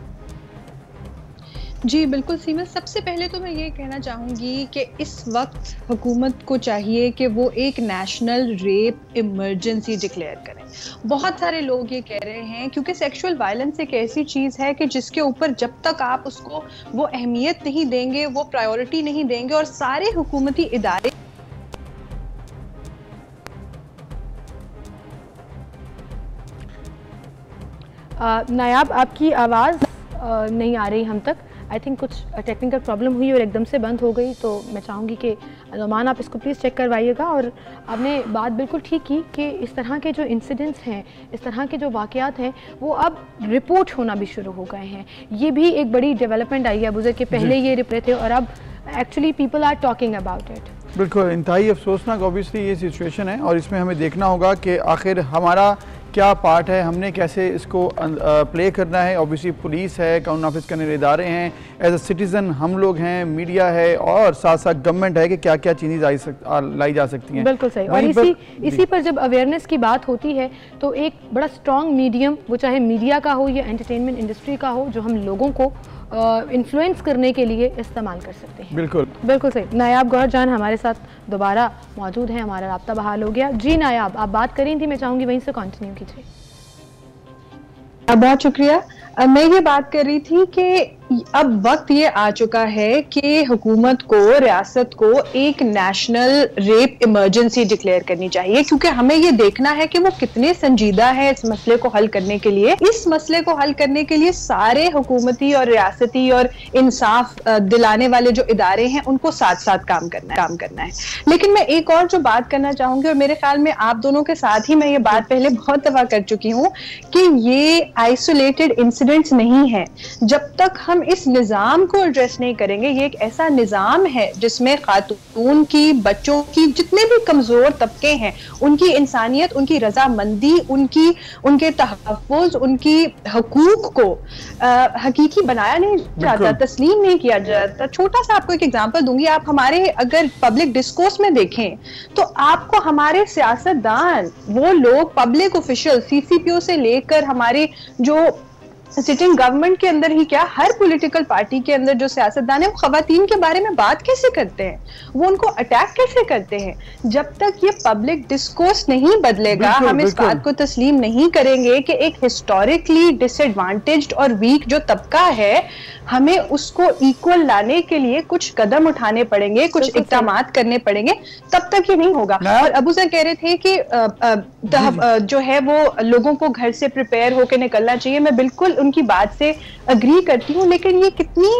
S10: जी बिल्कुल सीमा, सबसे पहले तो मैं ये कहना चाहूँगी कि इस वक्त हुकूमत को चाहिए कि वो एक नेशनल रेप इमरजेंसी डिक्लेयर करें। बहुत सारे लोग ये कह रहे हैं क्योंकि सेक्सुअल वायलेंस एक ऐसी चीज़ है कि जिसके ऊपर जब तक आप उसको वो अहमियत नहीं देंगे, वो प्रायोरिटी नहीं देंगे और सारे हुकूमती इदारे
S1: नायाब आपकी आवाज़ नहीं आ रही हम तक, आई थिंक कुछ टेक्निकल प्रॉब्लम हुई और एकदम से बंद हो गई, तो मैं चाहूँगी कि नुमान आप इसको प्लीज़ चेक करवाइएगा। और आपने बात बिल्कुल ठीक की कि इस तरह के जो इंसिडेंट्स हैं, इस तरह के जो वाक़यात हैं, वो अब रिपोर्ट होना भी शुरू हो गए हैं। ये भी एक बड़ी डेवलपमेंट आई है अबूज़र, के पहले ये रिपोर्ट थे और अब actually people are talking about it.
S2: बिल्कुल, इंतहाई अफसोसनाक ऑब्वियसली ये सिचुएशन है और इसमें हमें देखना होगा कि आखिर हमारा क्या पार्ट है, हमने कैसे इसको प्ले करना है। ऑब्वियसली पुलिस है, कानून नाफिज करने वाले इदारे हैं, एज अ सिटीज़न हम लोग हैं, मीडिया है और साथ साथ गवर्नमेंट है कि क्या क्या चीज़ें लाई जा सकती हैं।
S1: बिल्कुल सही। और इसी पर जब अवेयरनेस की बात होती है तो एक बड़ा स्ट्रॉन्ग मीडियम, वो चाहे मीडिया का हो या एंटरटेनमेंट इंडस्ट्री का हो, जो हम लोगों को इन्फ्लुएंस करने के लिए इस्तेमाल कर सकते हैं। बिल्कुल सही। नायाब गौहर जान हमारे साथ दोबारा मौजूद हैं, हमारा राब्ता बहाल हो गया। जी नायाब, आप बात कर रही थी, मैं चाहूँगी वहीं से कंटिन्यू कीजिए।
S10: बहुत शुक्रिया। मैं ये बात कर रही थी कि अब वक्त ये आ चुका है कि हुकूमत को, रियासत को एक नेशनल रेप इमरजेंसी डिक्लेयर करनी चाहिए, क्योंकि हमें ये देखना है कि वो कितने संजीदा है इस मसले को हल करने के लिए। इस मसले को हल करने के लिए सारे हुकूमती और रियासती और इंसाफ दिलाने वाले जो इदारे हैं उनको साथ साथ काम करना है। लेकिन मैं एक और जो बात करना चाहूंगी, और मेरे ख्याल में आप दोनों के साथ ही मैं ये बात पहले बहुत दफा कर चुकी हूँ, कि ये आइसोलेटेड इंसिडेंट्स नहीं है। जब तक हम इस निजाम को एड्रेस नहीं करेंगे, ये एक ऐसा निजाम है जिसमें खातून की, बच्चों की, जितने भी कमजोर तबके हैं, उनकी इंसानियत, उनकी रजामंदी, उनके तहफ़्फ़ुज़, उनकी हकूक को हकीकी बनाया नहीं जाता, तस्लीम नहीं किया जाता। छोटा सा आपको एक एग्जांपल दूंगी। आप हमारे अगर पब्लिक डिस्कोर्स में देखें तो आपको हमारे सियासतदान, वो लोग पब्लिक ऑफिशियल, CCPO से लेकर हमारे जो सिटिंग गवर्नमेंट के अंदर ही क्या, हर पॉलिटिकल पार्टी के अंदर जो सियासतदान है, वो खवातीन के बारे में बात कैसे करते हैं, वो उनको अटैक कैसे करते हैं। जब तक ये पब्लिक डिस्कोर्स नहीं बदलेगा, हम इस बात को तस्लीम नहीं करेंगे कि एक हिस्टोरिकली डिसएडवांटेज्ड और वीक जो तबका है, हमें उसको इक्वल लाने के लिए कुछ कदम उठाने पड़ेंगे, कुछ इक़दामात करने पड़ेंगे, तब तक ये नहीं होगा। और अबू सर कह रहे थे कि जो है वो लोगों को घर से प्रिपेयर होकर निकलना चाहिए। मैं बिल्कुल उनकी बात से अग्री करती हूँ, लेकिन ये कितनी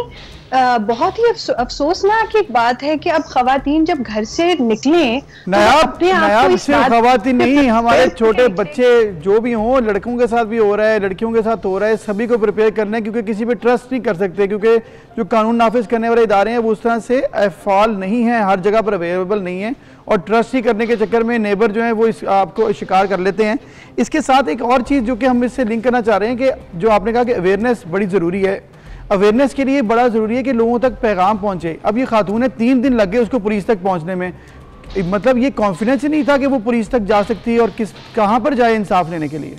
S10: बहुत ही अफसोसनाक एक बात है कि अब खवातीन जब घर से निकलें
S2: नायाब सिर्फ खवातीन नहीं, हमारे छोटे बच्चे जो भी हों, लड़कों के साथ भी हो रहा है, लड़कियों के साथ हो रहा है, सभी को प्रिपेयर करना है, क्योंकि किसी पे ट्रस्ट नहीं कर सकते, क्योंकि जो कानून नाफिज करने वाले इदारे हैं वो उस तरह से फाल नहीं है, हर जगह पर अवेलेबल नहीं है, और ट्रस्ट ही करने के चक्कर में नेबर जो है वो आपको शिकार कर लेते हैं। इसके साथ एक और चीज़ जो कि हम इससे लिंक करना चाह रहे हैं कि जो आपने कहा कि अवेयरनेस बड़ी ज़रूरी है, अवेयरनेस के लिए बड़ा ज़रूरी है कि लोगों तक पैगाम पहुंचे। अब ये खातून है 3 दिन लग गए उसको पुलिस तक पहुंचने में, मतलब ये कॉन्फिडेंस ही नहीं था कि वो पुलिस तक जा सकती है और कहां पर जाए इंसाफ लेने के लिए।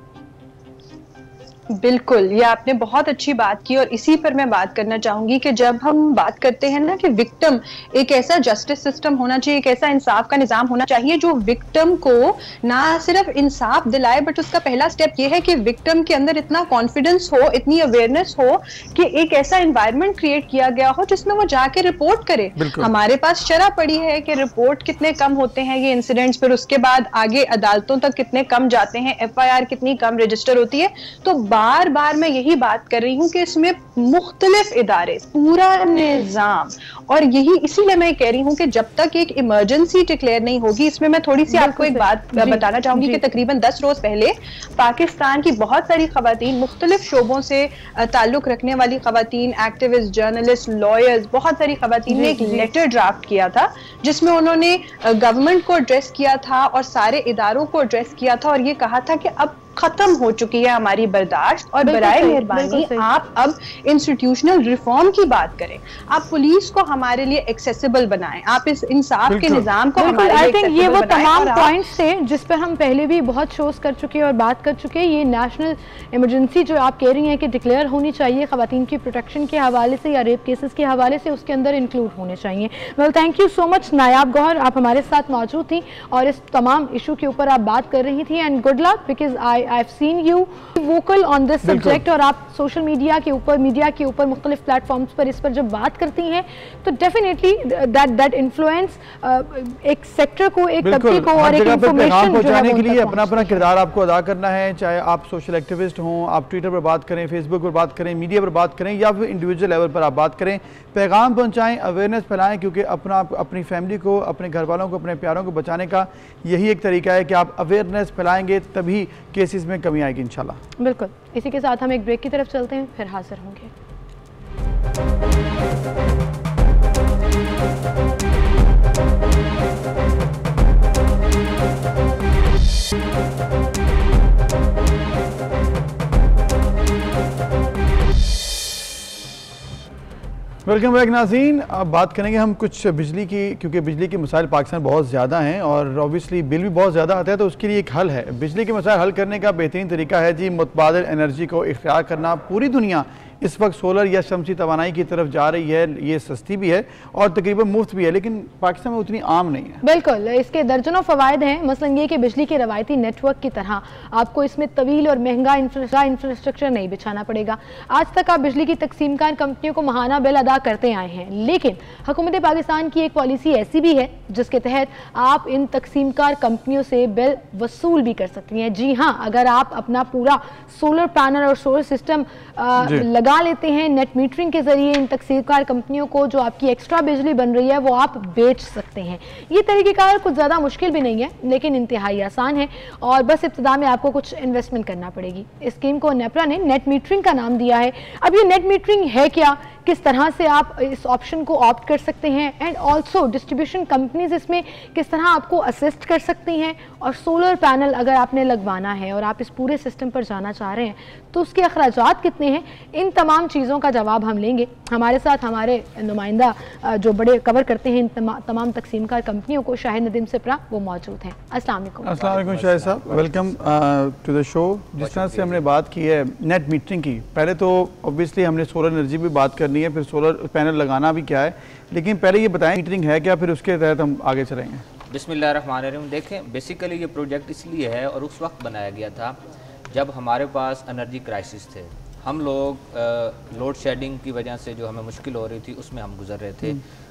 S10: बिल्कुल, ये आपने बहुत अच्छी बात की, और इसी पर मैं बात करना चाहूंगी कि जब हम बात करते हैं ना कि विक्टिम, एक ऐसा जस्टिस सिस्टम होना चाहिए, एक ऐसा इंसाफ का निजाम होना चाहिए जो विक्टिम को ना सिर्फ इंसाफ दिलाए, बट उसका पहला स्टेप ये है कि विक्टिम के अंदर इतना कॉन्फिडेंस हो, इतनी अवेयरनेस हो कि एक ऐसा एनवायरनमेंट क्रिएट किया गया हो जिसमें वो जाके रिपोर्ट करे। हमारे पास शरह पड़ी है कि रिपोर्ट कितने कम होते हैं ये इंसिडेंट्स, फिर उसके बाद आगे अदालतों तक कितने कम जाते हैं, FIR कितनी कम रजिस्टर होती है। तो बार बार मैं यही बात कर रही हूं कि इसमें मुख्तलिफ इदारे, पूरा निजाम, और यही इसीलिए मैं कह रही हूं कि जब तक एक इमरजेंसी डिक्लेयर नहीं होगी, इसमें मैं थोड़ी सी आपको एक बात बताना चाहूंगी कि तकरीबन 10 रोज पहले पाकिस्तान की बहुत सारी खवातीन, मुख्तलिफ शोबों से ताल्लुक रखने वाली खवातीन, एक्टिविस्ट, जर्नलिस्ट, लॉयर्स, बहुत सारी खवातीन ने एक लेटर ड्राफ्ट किया था जिसमें उन्होंने गवर्नमेंट को एड्रेस किया था और सारे इदारों को एड्रेस किया था, और ये कहा था कि अब खत्म हो चुकी है हमारी बर्दाश्त, और बराए मेहरबानी आप अब इंस्टीट्यूशनल रिफॉर्म की बात करें, आप पुलिस को हमारे लिए एक्सेसिबल बनाएं, आप इस इंसाफ के निजाम को हमारे लिए एक्सेसिबल बनाएं।
S1: ये वो तमाम पॉइंट्स थे जिस पर हम पहले भी बहुत शोज कर चुके हैं और बात कर चुके हैं। ये नेशनल इमरजेंसी जो आप कह रही हैं कि डिक्लेयर होनी चाहिए खवातीन की प्रोटेक्शन के हवाले से या रेप केसेस के हवाले से, उसके अंदर इंक्लूड होने चाहिए। Well, thank you so much Nayab Gauhar, आप हमारे साथ मौजूद थी और इस तमाम इशू के ऊपर आप बात कर रही थी, and good luck because I've seen you vocal on this subject, और आप सोशल मीडिया के ऊपर मुख्तलिफ प्लेटफॉर्म्स पर इस पर जब बात करती हैं तो डेफिनेटली दैट इन्फ्लुएंस एक सेक्टर को, एक तबके को और एक इंफॉर्मेशन
S2: पहुंचाने के लिए अपना किरदार आपको अदा करना है। चाहे आप सोशल एक्टिविस्ट हों, आप ट्विटर पर बात करें, फेसबुक पर बात करें, मीडिया पर बात करें, या फिर इंडिविजुअल लेवल पर आप बात करें, पैगाम पहुंचाएं, अवेयरनेस फैलाएं, क्योंकि अपनी फैमिली को, अपने घर वालों को, अपने प्यारों को बचाने का यही एक तरीका है कि आप अवेयरनेस फैलाएंगे, तभी केसेस में कमी आएगी इंशाल्लाह।
S1: बिल्कुल, इसी के साथ हम एक ब्रेक की तरफ चलते हैं, फिर हाजिर होंगे।
S2: वेलकम बैक नाज़रीन। अब बात करेंगे हम कुछ बिजली की, क्योंकि बिजली के मसाइल पाकिस्तान बहुत ज़्यादा हैं और ऑब्वियसली बिल भी बहुत ज़्यादा आता है, तो उसके लिए एक हल है। बिजली के मसाइल हल करने का बेहतरीन तरीका है जी मुतबादिल एनर्जी को इख्तियार करना। पूरी दुनिया इस वक्त सोलर या शमसी तवानाई की तरफ जा रही है, ये सस्ती भी है और तकरीबन मुफ्त भी है, लेकिन पाकिस्तान में उतनी आम नहीं है।
S1: बिल्कुल, इसके दर्जनों फ़वाइद हैं। मसलन ये कि बिजली के रवायती नेटवर्क की तरह आपको इसमें तवील और महंगा इंफ्रास्ट्रक्चर नहीं बिछाना पड़ेगा। आज तक आप बिजली की तकसीमकार कंपनियों को माहाना बिल अदा करते आए हैं, लेकिन हुकूमत पाकिस्तान की एक पॉलिसी ऐसी भी है जिसके तहत आप इन तकसीमकार कंपनियों से बिल वसूल भी कर सकती हैं। जी हाँ, अगर आप अपना पूरा सोलर पैनल और सोलर सिस्टम लगा लेते हैं नेट मीटरिंग के जरिए, इन तकसीमकार कंपनियों को जो आपकी एक्स्ट्रा बिजली बन रही है वो आप बेच सकते हैं। ये तरीक़ेकार कुछ ज़्यादा मुश्किल भी नहीं है, लेकिन इंतहाई आसान है और बस इब्तिदा में आपको कुछ इन्वेस्टमेंट करना पड़ेगी। इस स्कीम को नेपरा ने नेट मीटरिंग का नाम दिया है। अब ये नेट मीटरिंग है क्या, किस तरह से आप इस ऑप्शन को ऑप्ट कर सकते हैं, एंड ऑल्सो डिस्ट्रीब्यूशन कंपनीज इसमें किस तरह आपको असिस्ट कर सकती हैं, और सोलर पैनल अगर आपने लगवाना है और आप इस पूरे सिस्टम पर जाना चाह रहे हैं तो उसके अखराजात कितने हैं, इन तमाम चीज़ों का जवाब हम लेंगे। हमारे साथ हमारे नुमाइंदा जो बड़े कवर करते हैं इन तमाम तकसीमकार कंपनियों को, शाहिद नदीम सिपरा, वो मौजूद हैं। अस्सलाम वालेकुम
S2: शाहिद साहब, वेलकम टू द शो। जिस तरह से हमने बात की है नेट मीटरिंग की, पहले तो ऑब्वियसली हमने सोलर एनर्जी भी बात करनी है, फिर सोलर पैनल लगाना भी क्या है, लेकिन पहले ये बताएं मीटरिंग है क्या, फिर उसके तहत हम आगे चलेंगे।
S11: बिस्मिल्लाहिर्रहमानिर्रहीम। देखें, बेसिकली ये प्रोजेक्ट इसलिए है और उस वक्त बनाया गया था जब हमारे पास एनर्जी क्राइसिस थे। हम लोग लोड शेडिंग की वजह से जो हमें मुश्किल हो रही थी उसमें हम गुजर रहे थे।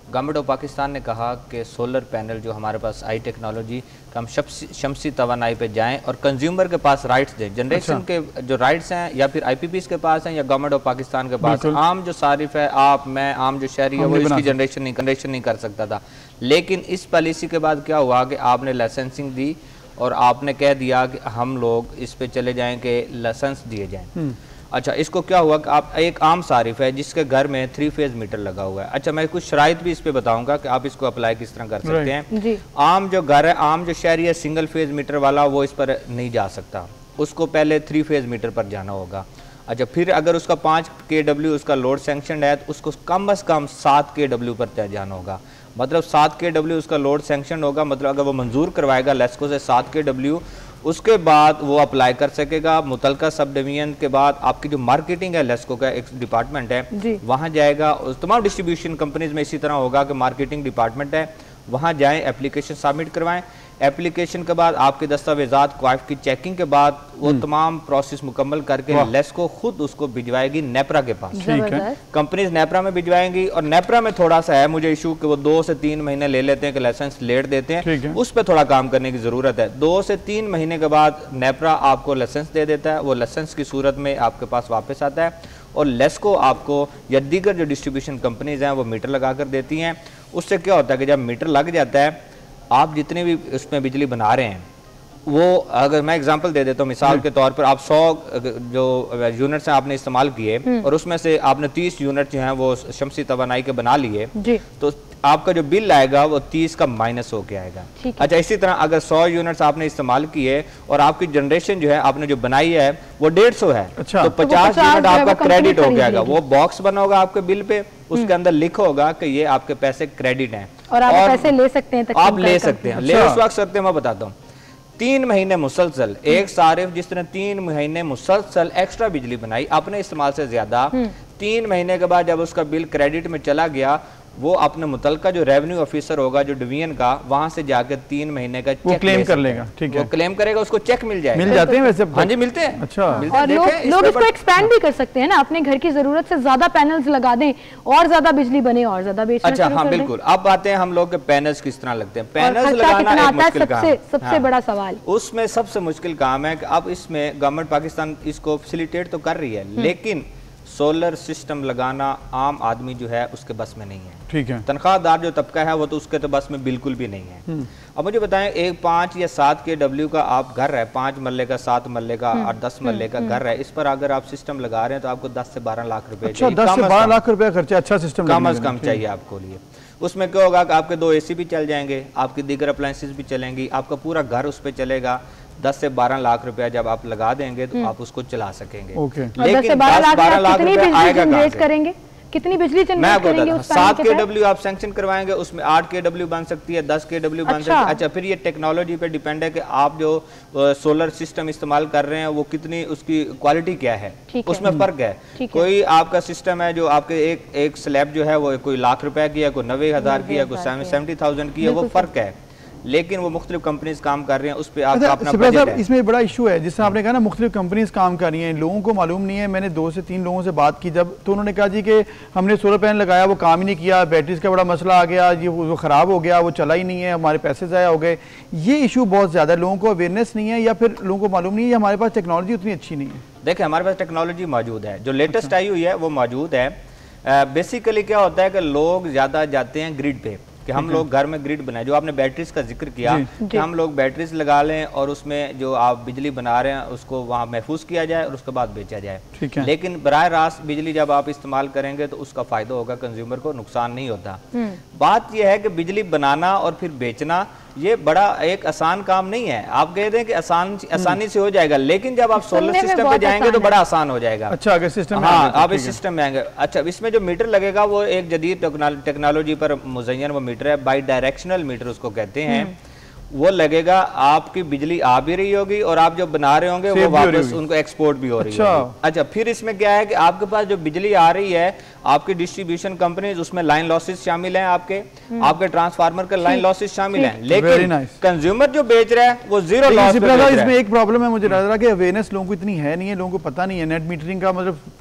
S11: गवर्नमेंट ऑफ पाकिस्तान ने कहा कि सोलर पैनल जो हमारे पास आई टेक्नोलॉजी हम शमसी तवानाई पे जाएं और कंज्यूमर के पास राइट्स दें। जनरेशन के जो राइट्स हैं या फिर IPPs के पास हैं या गवर्नमेंट ऑफ पाकिस्तान के पास, आम जो सारिफ है, आप, मैं, आम जो शहरी है, वो इसकी जनरेशन नहीं कर सकता था। लेकिन इस पॉलिसी के बाद क्या हुआ कि आपने लाइसेंसिंग दी और आपने कह दिया कि हम लोग इस पे चले जाएं कि लाइसेंस दिए जाएं। अच्छा, इसको क्या हुआ कि आप एक आम सारिफ है जिसके घर में 3 फेज मीटर लगा हुआ है। अच्छा, मैं कुछ शराइत भी इस पे बताऊंगा कि आप इसको अप्लाई किस तरह कर सकते हैं जी। आम जो घर है, आम जो शहरी है, सिंगल फेज मीटर वाला, वो इस पर नहीं जा सकता, उसको पहले 3 फेज मीटर पर जाना होगा। अच्छा, फिर अगर उसका 5 kW उसका लोड सैंक्शन है तो उसको कम से कम 7 kW पर जाना होगा। मतलब 7 kW उसका लोड सैंक्शन होगा, मतलब अगर वो मंजूर करवाएगा लेस्को से 7 kW, उसके बाद वो अप्लाई कर सकेगा। मुतलका सब डिवीजन के बाद आपकी जो मार्केटिंग है, लेस्को का एक डिपार्टमेंट है, वहाँ जाएगा। तमाम डिस्ट्रीब्यूशन कंपनीज में इसी तरह होगा कि मार्केटिंग डिपार्टमेंट है, वहाँ जाएं, एप्लीकेशन सबमिट करवाएं। एप्लीकेशन के बाद आपके दस्तावेजात क्वाइफ की चेकिंग के बाद वो तमाम प्रोसेस मुकम्मल करके लेस्को खुद उसको भिजवाएगी नेपरा के पास। कंपनीज नेपरा में भिजवाएंगी और नेपरा में थोड़ा सा है मुझे इशू कि वो 2 से 3 महीने ले लेते हैं कि लाइसेंस लेट देते हैं, उस पर थोड़ा काम करने की जरूरत है। 2 से 3 महीने के बाद नेपरा आपको लाइसेंस दे देता है, वो लाइसेंस की सूरत में आपके पास वापस आता है और लेस्को आपको या दीगर जो डिस्ट्रीब्यूशन कंपनीज हैं वो मीटर लगा कर देती हैं। उससे क्या होता है कि जब मीटर लग जाता है, आप जितने भी उसमें बिजली बना रहे हैं, वो अगर मैं एग्जांपल दे देता हूँ, मिसाल के तौर पर आप 100 जो यूनिट्स हैं आपने इस्तेमाल किए और उसमें से आपने 30 यूनिट जो हैं वो शमसी तवानाई के बना लिए, तो आपका जो बिल आएगा वो 30 का माइनस होके आएगा। अच्छा, इसी तरह अगर 100 यूनिट्स आपने इस्तेमाल किए और आपकी जनरेशन जो है आपने जो बनाई है वो 150 है, तो 50 यूनिट आपका क्रेडिट हो जाएगा। वो बॉक्स बना होगा आपके बिल पे, उसके अंदर लिखा होगा कि ये आपके पैसे क्रेडिट हैं
S1: और आप पैसे ले सकते हैं।
S11: आप ले सकते हैं, ले उस वक्त सकते हैं। मैं बताता हूँ, 3 महीने मुसलसल एक सारिफ जिस तरह 3 महीने मुसलसल एक्स्ट्रा बिजली बनाई अपने इस्तेमाल से ज्यादा, 3 महीने के बाद जब उसका बिल क्रेडिट में चला गया, वो अपने मुतलका जो रेवेन्यू ऑफिसर होगा जो डिवीजन का, वहां से जाकर 3 महीने का चेक
S2: क्लेम कर लेगा। ठीक है,
S11: वो क्लेम करेगा, उसको चेक मिल जाएगा।
S2: मिल जाते हैं वैसे?
S11: हाँ जी, मिलते हैं।
S2: अच्छा,
S1: और लोग इसको एक्सपैंड भी कर सकते हैं ना, अपने घर की जरूरत से ज्यादा पैनल्स लगा दें और ज्यादा बिजली बने और ज्यादा बेचना।
S11: अच्छा, हाँ बिल्कुल। अब बातें हम लोग के पैनल्स किस तरह लगते हैं। पैनल्स लगाना एक मुश्किल काम है,
S1: सबसे बड़ा सवाल
S11: उसमें सबसे मुश्किल काम है कि अब इसमें गवर्नमेंट पाकिस्तान इसको फैसिलिटेट तो कर रही है, लेकिन सोलर सिस्टम लगाना आम आदमी जो है उसके बस में नहीं है।
S2: ठीक है,
S11: तनख्वाहदार जो तबका है वो तो उसके तो बस में बिल्कुल भी नहीं है। अब मुझे बताएं, एक 5 या 7 kW का आप घर है, 5 मरले का, 7 मरले का और 10 मरले का घर है, इस पर अगर आप सिस्टम लगा रहे हैं तो आपको 10 से 12 लाख रुपए,
S2: 10 से 12 लाख रुपए खर्चा, अच्छा सिस्टम
S11: कम अज कम चाहिए आपको लिए। उसमें क्या होगा कि आपके 2 AC भी चल जाएंगे, आपकी दीगर अप्लायंसेस भी चलेंगी, आपका पूरा घर उस पर चलेगा। 10 से 12 लाख रुपया जब आप लगा देंगे तो आप उसको चला सकेंगे।
S1: लेकिन 10-12 लाख रुपया आएगा कहां से? करेंगे कितनी बिजली जनरेट करेंगे उस
S11: 7 kW आप सैंक्शन करवाएंगे, उसमें 8 kW बन सकती है, 10 kW बन सकती है। अच्छा, फिर ये टेक्नोलॉजी पे डिपेंड है कि आप जो सोलर सिस्टम इस्तेमाल कर रहे हैं वो कितनी, उसकी क्वालिटी क्या है, उसमें फर्क है। कोई आपका सिस्टम है जो आपके एक स्लैब जो है वो कोई लाख रुपए की है, कोई 90,000 की है, कोई 70,000 की है, वो फर्क है। लेकिन वो मुख्तलिफ कंपनीज काम कर रही हैं, उस पर आपका अपना बजट है।
S2: इसमें बड़ा इशू है, जिससे आपने कहा ना मुख्तलिफ कंपनीज काम कर रही हैं, लोगों को मालूम नहीं है। मैंने 2 से 3 लोगों से बात की जब, तो उन्होंने कहा जी कि हमने सोलर पैनल लगाया, वो काम ही नहीं किया, बैटरीज का बड़ा मसला आ गया, ये वो ख़राब हो गया, वो चला ही नहीं है, हमारे पैसे ज़ाया हो गए। ये इशू बहुत ज़्यादा, लोगों को अवेयरनेस नहीं है या फिर लोगों को मालूम नहीं है, हमारे पास टेक्नोलॉजी उतनी अच्छी नहीं है।
S11: देखिए, हमारे पास टेक्नोलॉजी मौजूद है, जो लेटेस्ट आई हुई है वो मौजूद है। बेसिकली क्या होता है कि लोग ज़्यादा जाते हैं ग्रिड पे, कि हम लोग घर में ग्रिड बनाए, जो आपने बैटरीज का जिक्र किया कि हम लोग बैटरीज लगा लें और उसमें जो आप बिजली बना रहे हैं उसको वहाँ महफूज किया जाए और उसके बाद बेचा जाए। लेकिन बराह रास्त बिजली जब आप इस्तेमाल करेंगे तो उसका फायदा होगा, कंज्यूमर को नुकसान नहीं होता। बात यह है कि बिजली बनाना और फिर बेचना ये बड़ा एक आसान काम नहीं है। आप कह दें कि आसानी से हो जाएगा, लेकिन जब आप सोलर सिस्टम पे जाएंगे तो बड़ा आसान हो जाएगा।
S2: अच्छा, अगर सिस्टम,
S11: हाँ, आप इस सिस्टम में आएंगे। अच्छा, इसमें जो मीटर लगेगा वो एक जदीद टेक्नोलॉजी पर मुज़य्यन वो मीटर है, बाई डायरेक्शनल मीटर उसको कहते हैं। वो लगेगा, आपकी बिजली आ भी रही होगी और आप जो बना रहे होंगे वो वापस उनको एक्सपोर्ट भी हो रही होगी। अच्छा, फिर इसमें क्या है कि आपके पास जो बिजली आ रही है, आपकी डिस्ट्रीब्यूशन कंपनीज उसमें लाइन लॉसेस शामिल हैं, आपके ट्रांसफार्मर का लाइन लॉसेस शामिल हैं, लेकिन कंज्यूमर जो बेच रहा है वो जीरो लॉस।
S2: इसमें एक प्रॉब्लम है मुझे लग रहा है कि अवेयरनेस लोगों को इतनी है नहीं है, लोगों को पता नहीं है नेट मीटरिंग का, मतलब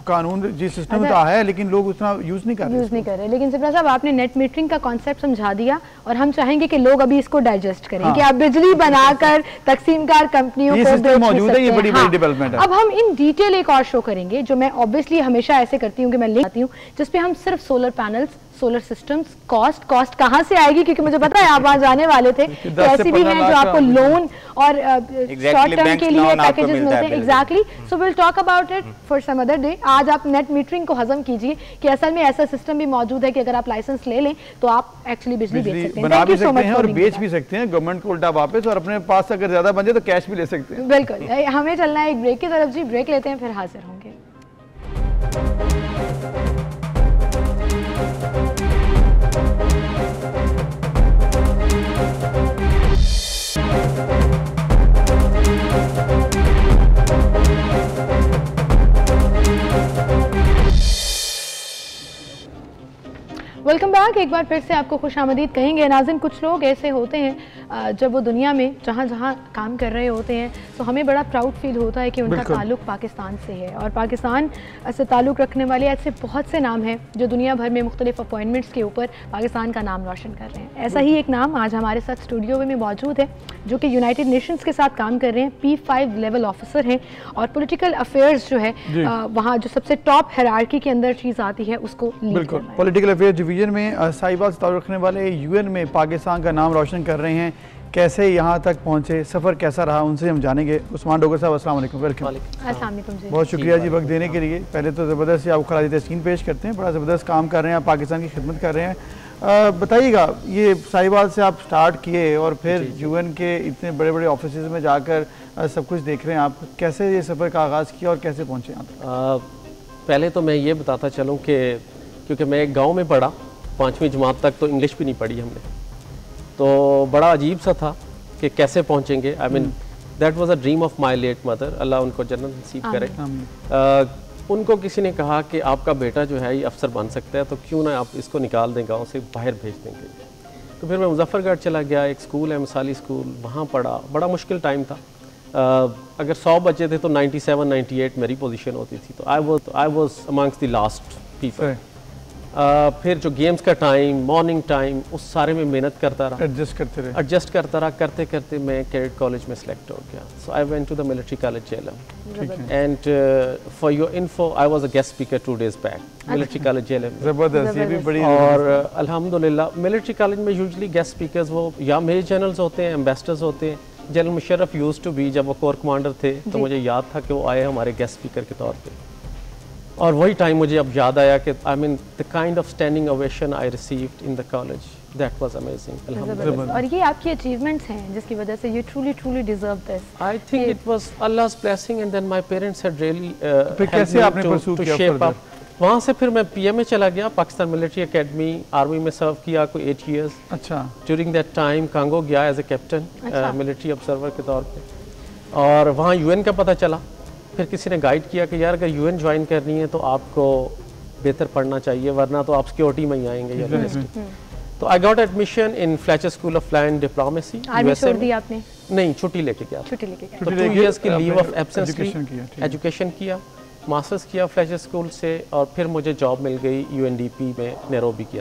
S2: कानून जिस सिस्टम में है लेकिन लोग उतना यूज नहीं कर रहे।
S1: लेकिन सिप्रा साहब आपने नेट मीटरिंग का कॉन्सेप्ट समझा दिया और हम चाहेंगे कि लोग अभी इसको डाइजेस्ट करें कि आप बिजली बनाकर तकसीमकार कंपनियों को
S2: मौजूद है, ये बड़ी डेवलपमेंट है।
S1: अब हम इन डिटेल एक और शो करेंगे जो मैं ऑब्वियसली हमेशा ऐसे करती हूँ कि मैं लेती हूँ, जिसपे हम सिर्फ solar panels, solar systems, cost कहाँ से आएगी, क्योंकि मुझे पता है आप वहाँ जाने वाले थे, तो ऐसी भी हैं जो आपको लोन और शॉर्ट टर्म के लिए पैकेजेस मिलते हैं। Exactly, so will talk about it for some other day. आज आप नेट मीटरिंग को हजम कीजिए कि असल में ऐसा सिस्टम भी मौजूद है कि अगर आप लाइसेंस ले लें तो आप एक्चुअली बिजली बेच सकते हैं,
S2: बना भी सकते हैं और बेच भी सकते हैं गवर्नमेंट को उल्टा वापस, और अपने पास अगर ज्यादा बन जाए तो कैश भी ले सकते हैं।
S1: बिल्कुल, हमें चलना है एक ब्रेक की तरफ जी, ब्रेक लेते हैं फिर हाजिर होंगे। Welcome back. एक बार फिर से आपको खुशामदीद कहेंगे। नाज़रीन, कुछ लोग ऐसे होते हैं जब वो दुनिया में जहाँ जहाँ काम कर रहे होते हैं तो हमें बड़ा प्राउड फील होता है कि उनका ताल्लुक़ पाकिस्तान से है, और पाकिस्तान से ताल्लुक़ रखने वाले ऐसे बहुत से नाम हैं जो दुनिया भर में मुख्तलिफ अपॉइंटमेंट्स के ऊपर पाकिस्तान का नाम रोशन कर रहे हैं। ऐसा ही एक नाम आज हमारे साथ स्टूडियो में मौजूद है जो कि यूनाइटेड नेशंस के साथ काम कर रहे हैं, P5 लेवल ऑफिसर हैं और पॉलिटिकल अफेयर्स जो है वहाँ जो सबसे टॉप हायरार्की के अंदर चीज़ आती है उसको लीड करना है।
S2: पॉलिटिकल अफेयर्स डिवीजन में साहिबाल से ताल्लुक़ रखने वाले यूएन में पाकिस्तान का नाम रोशन कर रहे हैं। कैसे यहाँ तक पहुँचे, सफ़र कैसा रहा, उनसे हम जानेंगे। उस्मान डोगर साहब, अस्सलाम वालेकुम। वेलकम।
S1: अस्सलाम वालेकुम जी,
S2: बहुत शुक्रिया जी वक्त देने के लिए। पहले तो ज़बरदस्त ही आपको खराज तहसीन पेश करते हैं, बड़ा ज़बरदस्त काम कर रहे हैं आप, पाकिस्तान की खिदमत कर रहे हैं। बताइएगा, ये साहिबाल से आप स्टार्ट किए और फिर यूएन के इतने बड़े बड़े ऑफिस में जाकर सब कुछ देख रहे हैं आप, कैसे ये सफ़र का आगाज़ किया और कैसे पहुँचे आप?
S12: पहले तो मैं ये बताता चलूँ कि क्योंकि मैं एक गाँव में पढ़ा, 5वीं जमात तक तो इंग्लिश भी नहीं पढ़ी हमने, तो बड़ा अजीब सा था कि कैसे पहुंचेंगे। I mean that was a dream of my late mother, Allah उनको जन्नत नसीब करे। उनको किसी ने कहा कि आपका बेटा जो है ये अफसर बन सकता है, तो क्यों ना आप इसको निकाल दें, गाँव से बाहर भेज देंगे। तो फिर मैं मुजफ्फरगढ़ चला गया, एक स्कूल है मिसाली स्कूल, वहाँ पढ़ा। बड़ा मुश्किल टाइम था। अगर 100 बच्चे थे तो 97-98 मेरी पोजीशन होती थी, तो I was amongst the last people. फिर जो गेम्स का टाइम, मॉर्निंग टाइम, उस सारे में मेहनत करता रहा, एडजस्ट करता रहा। करते करते मैं कैडेट कॉलेज में सिलेक्ट हो गया। So I went to the military college Jhelum and for your info I was a guest speaker 2 days back military college Jhelum.
S2: ज़बरदस्त, ये भी बड़ी।
S12: और अल्हम्दुलिल्लाह मिलिट्री कॉलेज में यूजुअली गेस्ट स्पीकर्स वो या मेजर जनरल्स होते हैं, एम्बेसडर्स होते हैं। General Musharraf used to be, जब वो कोर कमांडर थे तो मुझे याद था कि वो आए हमारे गेस्ट स्पीकर के तौर पे। और वही टाइम मुझे अब याद आया कि I mean the kind of standing ovation I received in the college, that was amazing. अल्हम्दुलिल्लाह।
S1: और ये आपकी अचीवमेंट्स हैं जिसकी वजह से you truly deserve this.
S12: I think it was अल्लाह's blessing and then my parents had really
S2: कैसे आपने परस्यू किया?
S12: वहाँ से फिर मैं पीएमए चला गया, पाकिस्तान मिलिट्री एकेडमी, आर्मी में सर्व किया कोई 8 years।
S2: अच्छा।
S12: ड्यूरिंग दैट टाइम कांगो गया as a captain military observer के तौर पे, और वहाँ यूएन का पता चला। फिर किसी ने गाइड किया कि यार अगर यूएन ज्वाइन करनी है तो आपको बेहतर पढ़ना चाहिए, वरना तो आप सिक्योरिटी में ही आएंगे यूनिवर्सिटी। तो I got admission in Fletcher school of land diplomacy.
S1: Army छोड़ दी आपने?
S12: नहीं, छुट्टी लेके गया।
S1: तो
S12: 2 years की लीव ऑफ एब्सेंस की, एजुकेशन किया, मास्टर्स किया फ्लेचर स्कूल से, और फिर मुझे जॉब मिल गई यूएनडीपी में नैरोबी के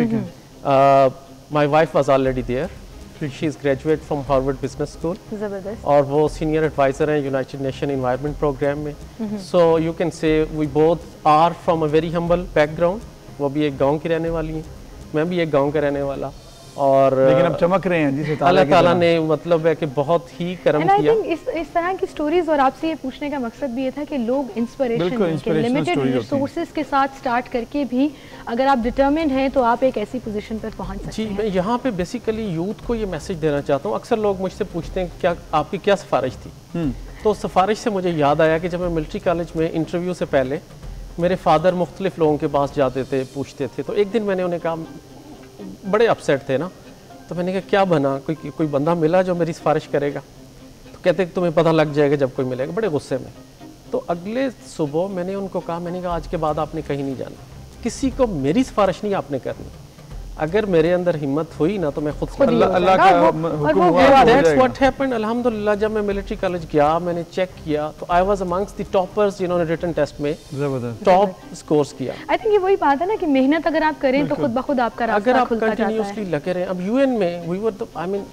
S12: अंदर। My wife was already there, she is graduate from Harvard business school, और वो सीनियर एडवाइज़र हैं यूनाइटेड नेशन एनवायरनमेंट प्रोग्राम में। So you can say we both are from a very humble background. वो भी एक गांव की रहने वाली हैं, मैं भी एक गांव का रहने वाला, और
S2: लेकिन अब चमक रहे हैं जिसे
S12: अल्लाह ताला ने मतलब है कि बहुत ही करम किया।
S1: इस तरह की स्टोरीज, और आपसे ये पूछने का मकसद भी ये था कि लोग इंस्पिरेशन के लिमिटेड रिसोर्सेज के साथ स्टार्ट करके भी अगर आप डिटरमिन्ड हैं तो आप एक ऐसी पोजीशन पर पहुंच सकते हैं।
S12: जी, मैं यहाँ पे बेसिकली यूथ को ये मैसेज देना चाहता हूँ। अक्सर लोग मुझसे पूछते हैं क्या आपकी क्या सिफारिश थी, तो सिफारिश से मुझे याद आया कि जब मैं मिलिट्री कॉलेज में इंटरव्यू से पहले मेरे फादर मुख्तलिफ लोगों के पास जाते थे, पूछते थे, तो एक दिन मैंने उन्हें कहा, बड़े अपसेट थे ना, तो मैंने कहा क्या बना, कोई बंदा मिला जो मेरी सिफारिश करेगा? तो कहते तुम्हें पता लग जाएगा जब कोई मिलेगा, बड़े गुस्से में। तो अगले सुबह मैंने उनको कहा, मैंने कहा आज के बाद आपने कहीं नहीं जाना, किसी को मेरी सिफारिश नहीं आपने करनी, अगर मेरे अंदर हिम्मत हुई ना तो मैं खुद
S2: अल्लाह का हुक्म हुआ।
S12: दैट्स व्हाट हैपेंड अल्हम्दुलिल्लाह। जब मैं मिलिट्री कॉलेज गया मैंने चेक किया तो I was amongst the toppers जिन्होंने रिटन टेस्ट में टॉप स्कोर्स किया।
S1: आई थिंक ये वही बात है ना कि मेहनत अगर आप करें तो खुद ब खुद आपका रास्ता
S12: अगर आप
S1: खुलता जाता है।
S12: कंटिन्यूअसली लगे रहे। अब यूएन में वी वर आई मीन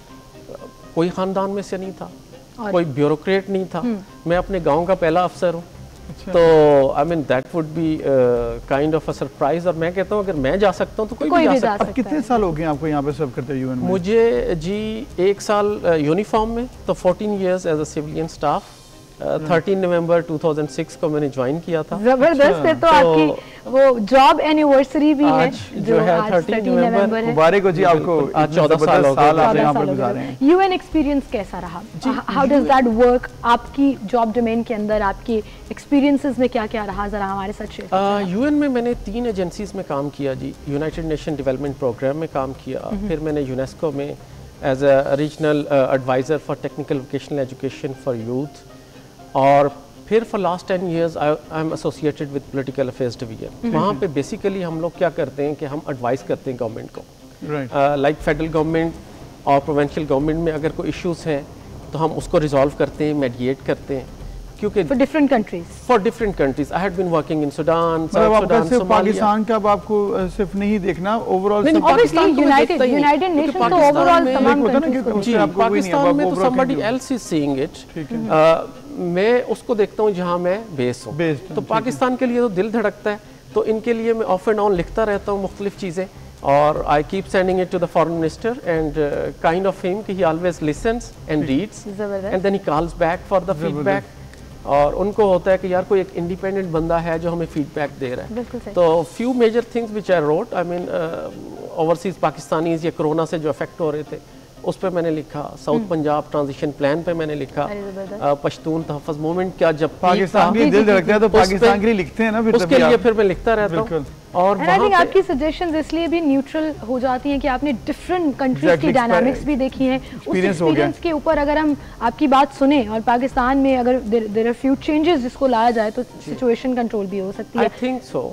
S12: कोई खानदान में से नहीं था, कोई ब्यूरोक्रेट नहीं था, मैं अपने गाँव का पहला अफसर हूँ। तो I mean that would be kind of a surprise. और मैं कहता हूँ अगर मैं जा सकता हूँ तो कोई भी जा सकता है।
S2: कितने साल हो गए आपको यहाँ पे सर्व करते हुए?
S12: मुझे जी 1 साल यूनिफॉर्म में, तो 14 years as a civilian staff. 13 November 2006 को मैंने ज्वाइन किया था।
S1: जबरदस्त है। तो आपकी वो जॉब एनिवर्सरी भी है
S12: जो है 13 नवंबर है।
S2: मुबारक हो जी आपको।
S12: आज 14 साल हो
S2: गए।
S1: यूएन एक्सपीरियंस कैसा रहा? How does that work? आपकी जॉब डोमेन के अंदर आपकी एक्सपीरियंसेस में क्या क्या रहा, जरा हमारे साथ शेयर कीजिए।
S12: यूएन में मैंने 3 एजेंसीज में काम किया जी। यूनाइटेड नेशन डेवलपमेंट प्रोग्राम में काम किया, फिर मैंने यूनेस्को में as a regional adviser for technical vocational education for youth, और फिर for last 10 years I am associated with political affairs division. वहाँ पे बेसिकली हम लोग क्या करते हैं कि हम एडवाइस करते हैं गवर्नमेंट को। लाइक फेडरल गवर्नमेंट और प्रोविंशियल गवर्नमेंट में अगर कोई इश्यूज हैं तो हम उसको रिजॉल्व करते हैं, मेडिएट करते हैं। क्योंकि
S1: for different countries I had been working in Sudan, South Sudan, Somalia.
S2: Pakistan का आपको सिर्फ नहीं देखना, ओवरऑल
S1: यूनाइटेड नेशन तो ओवरऑल तमाम कंट्रीज को।
S12: पाकिस्तान में तो somebody else is seeing it। मैं उसको देखता हूँ जहाँ मैं बेस हूँ। तो पाकिस्तान के लिए तो दिल धड़कता है, तो इनके लिए मैं ऑफ एंड ऑन लिखता रहता हूँ मुख्तलिफ चीज़ें, और I keep sending it to the foreign minister and kind of him कि he always listens and reads and then he calls back for the feedback. और उनको होता है कि यार कोई एक इंडिपेंडेंट बंदा है जो हमें फीडबैक दे रहा है। तो few major things which I wrote, I mean overseas Pakistanis या कोरोना से जो अफेक्ट हो रहे थे उस पर मैंने लिखा, साउथ पंजाब ट्रांजिशन प्लान पे मैंने लिखा, पश्तून तहफ़्ज़ मूवमेंट क्या जब
S2: पाकिस्तान के दिल धड़कता है तो पाकिस्तान के लिए लिखते हैं ना, फिर
S12: उसके लिए फिर मैं लिखता रहता हूँ। और
S1: आई थिंक आपकी सजेशंस इसलिए भी न्यूट्रल हो जाती हैं कि आपने डिफरेंट कंट्रीज की डायनामिक्स भी देखी हैं। उस एक्सपीरियंस के ऊपर अगर हम आपकी बात सुने और पाकिस्तान में अगर देयर आर फ्यू चेंजेस जिसको लाया जाए तो सिचुएशन कंट्रोल भी हो सकती है।
S12: I think so.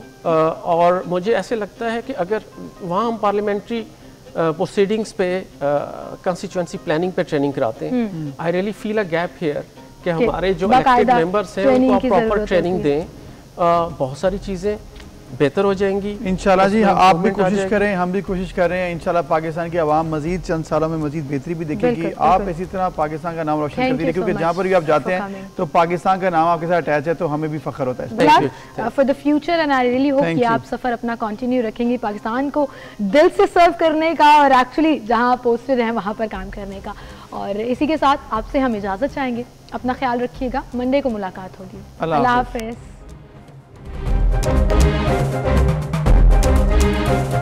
S12: और मुझे ऐसे लगता है कि अगर वहाँ हम पार्लियामेंट्री प्रोसीडिंग्स पे कंस्टिट्यूएंसी प्लानिंग पे ट्रेनिंग कराते हैं, I really feel a gap here कि हमारे जो इलेक्टेड मेंबर्स हैं उनको आप प्रॉपर ट्रेनिंग दें, बहुत सारी चीज़ें बेहतर हो जाएंगी इंशाल्लाह जी। आप भी कोशिश करें, हम भी कोशिश कर रहे हैं। इंशाल्लाह पाकिस्तान की आवाम मजीद चंद सालों में मजीद बेहतरी भी देखेगी। आप इसी तरह पाकिस्तान का नाम रोशन करती है, क्योंकि जहाँ पर भी आप जाते हैं तो पाकिस्तान का नाम आपके साथ अटैच है, तो हमें भी फख्र होता है
S1: for the future. And I really hope कि आप सफर अपना कंटिन्यू रखेंगे, पाकिस्तान को दिल से सर्व करने का और एक्चुअली जहाँ पोस्टेड हैं वहाँ पर काम करने का। और इसी के साथ आपसे हम इजाज़त चाहेंगे। अपना ख्याल रखिएगा, मंडे को मुलाकात होगी। अल्लाह हाफ़िज़।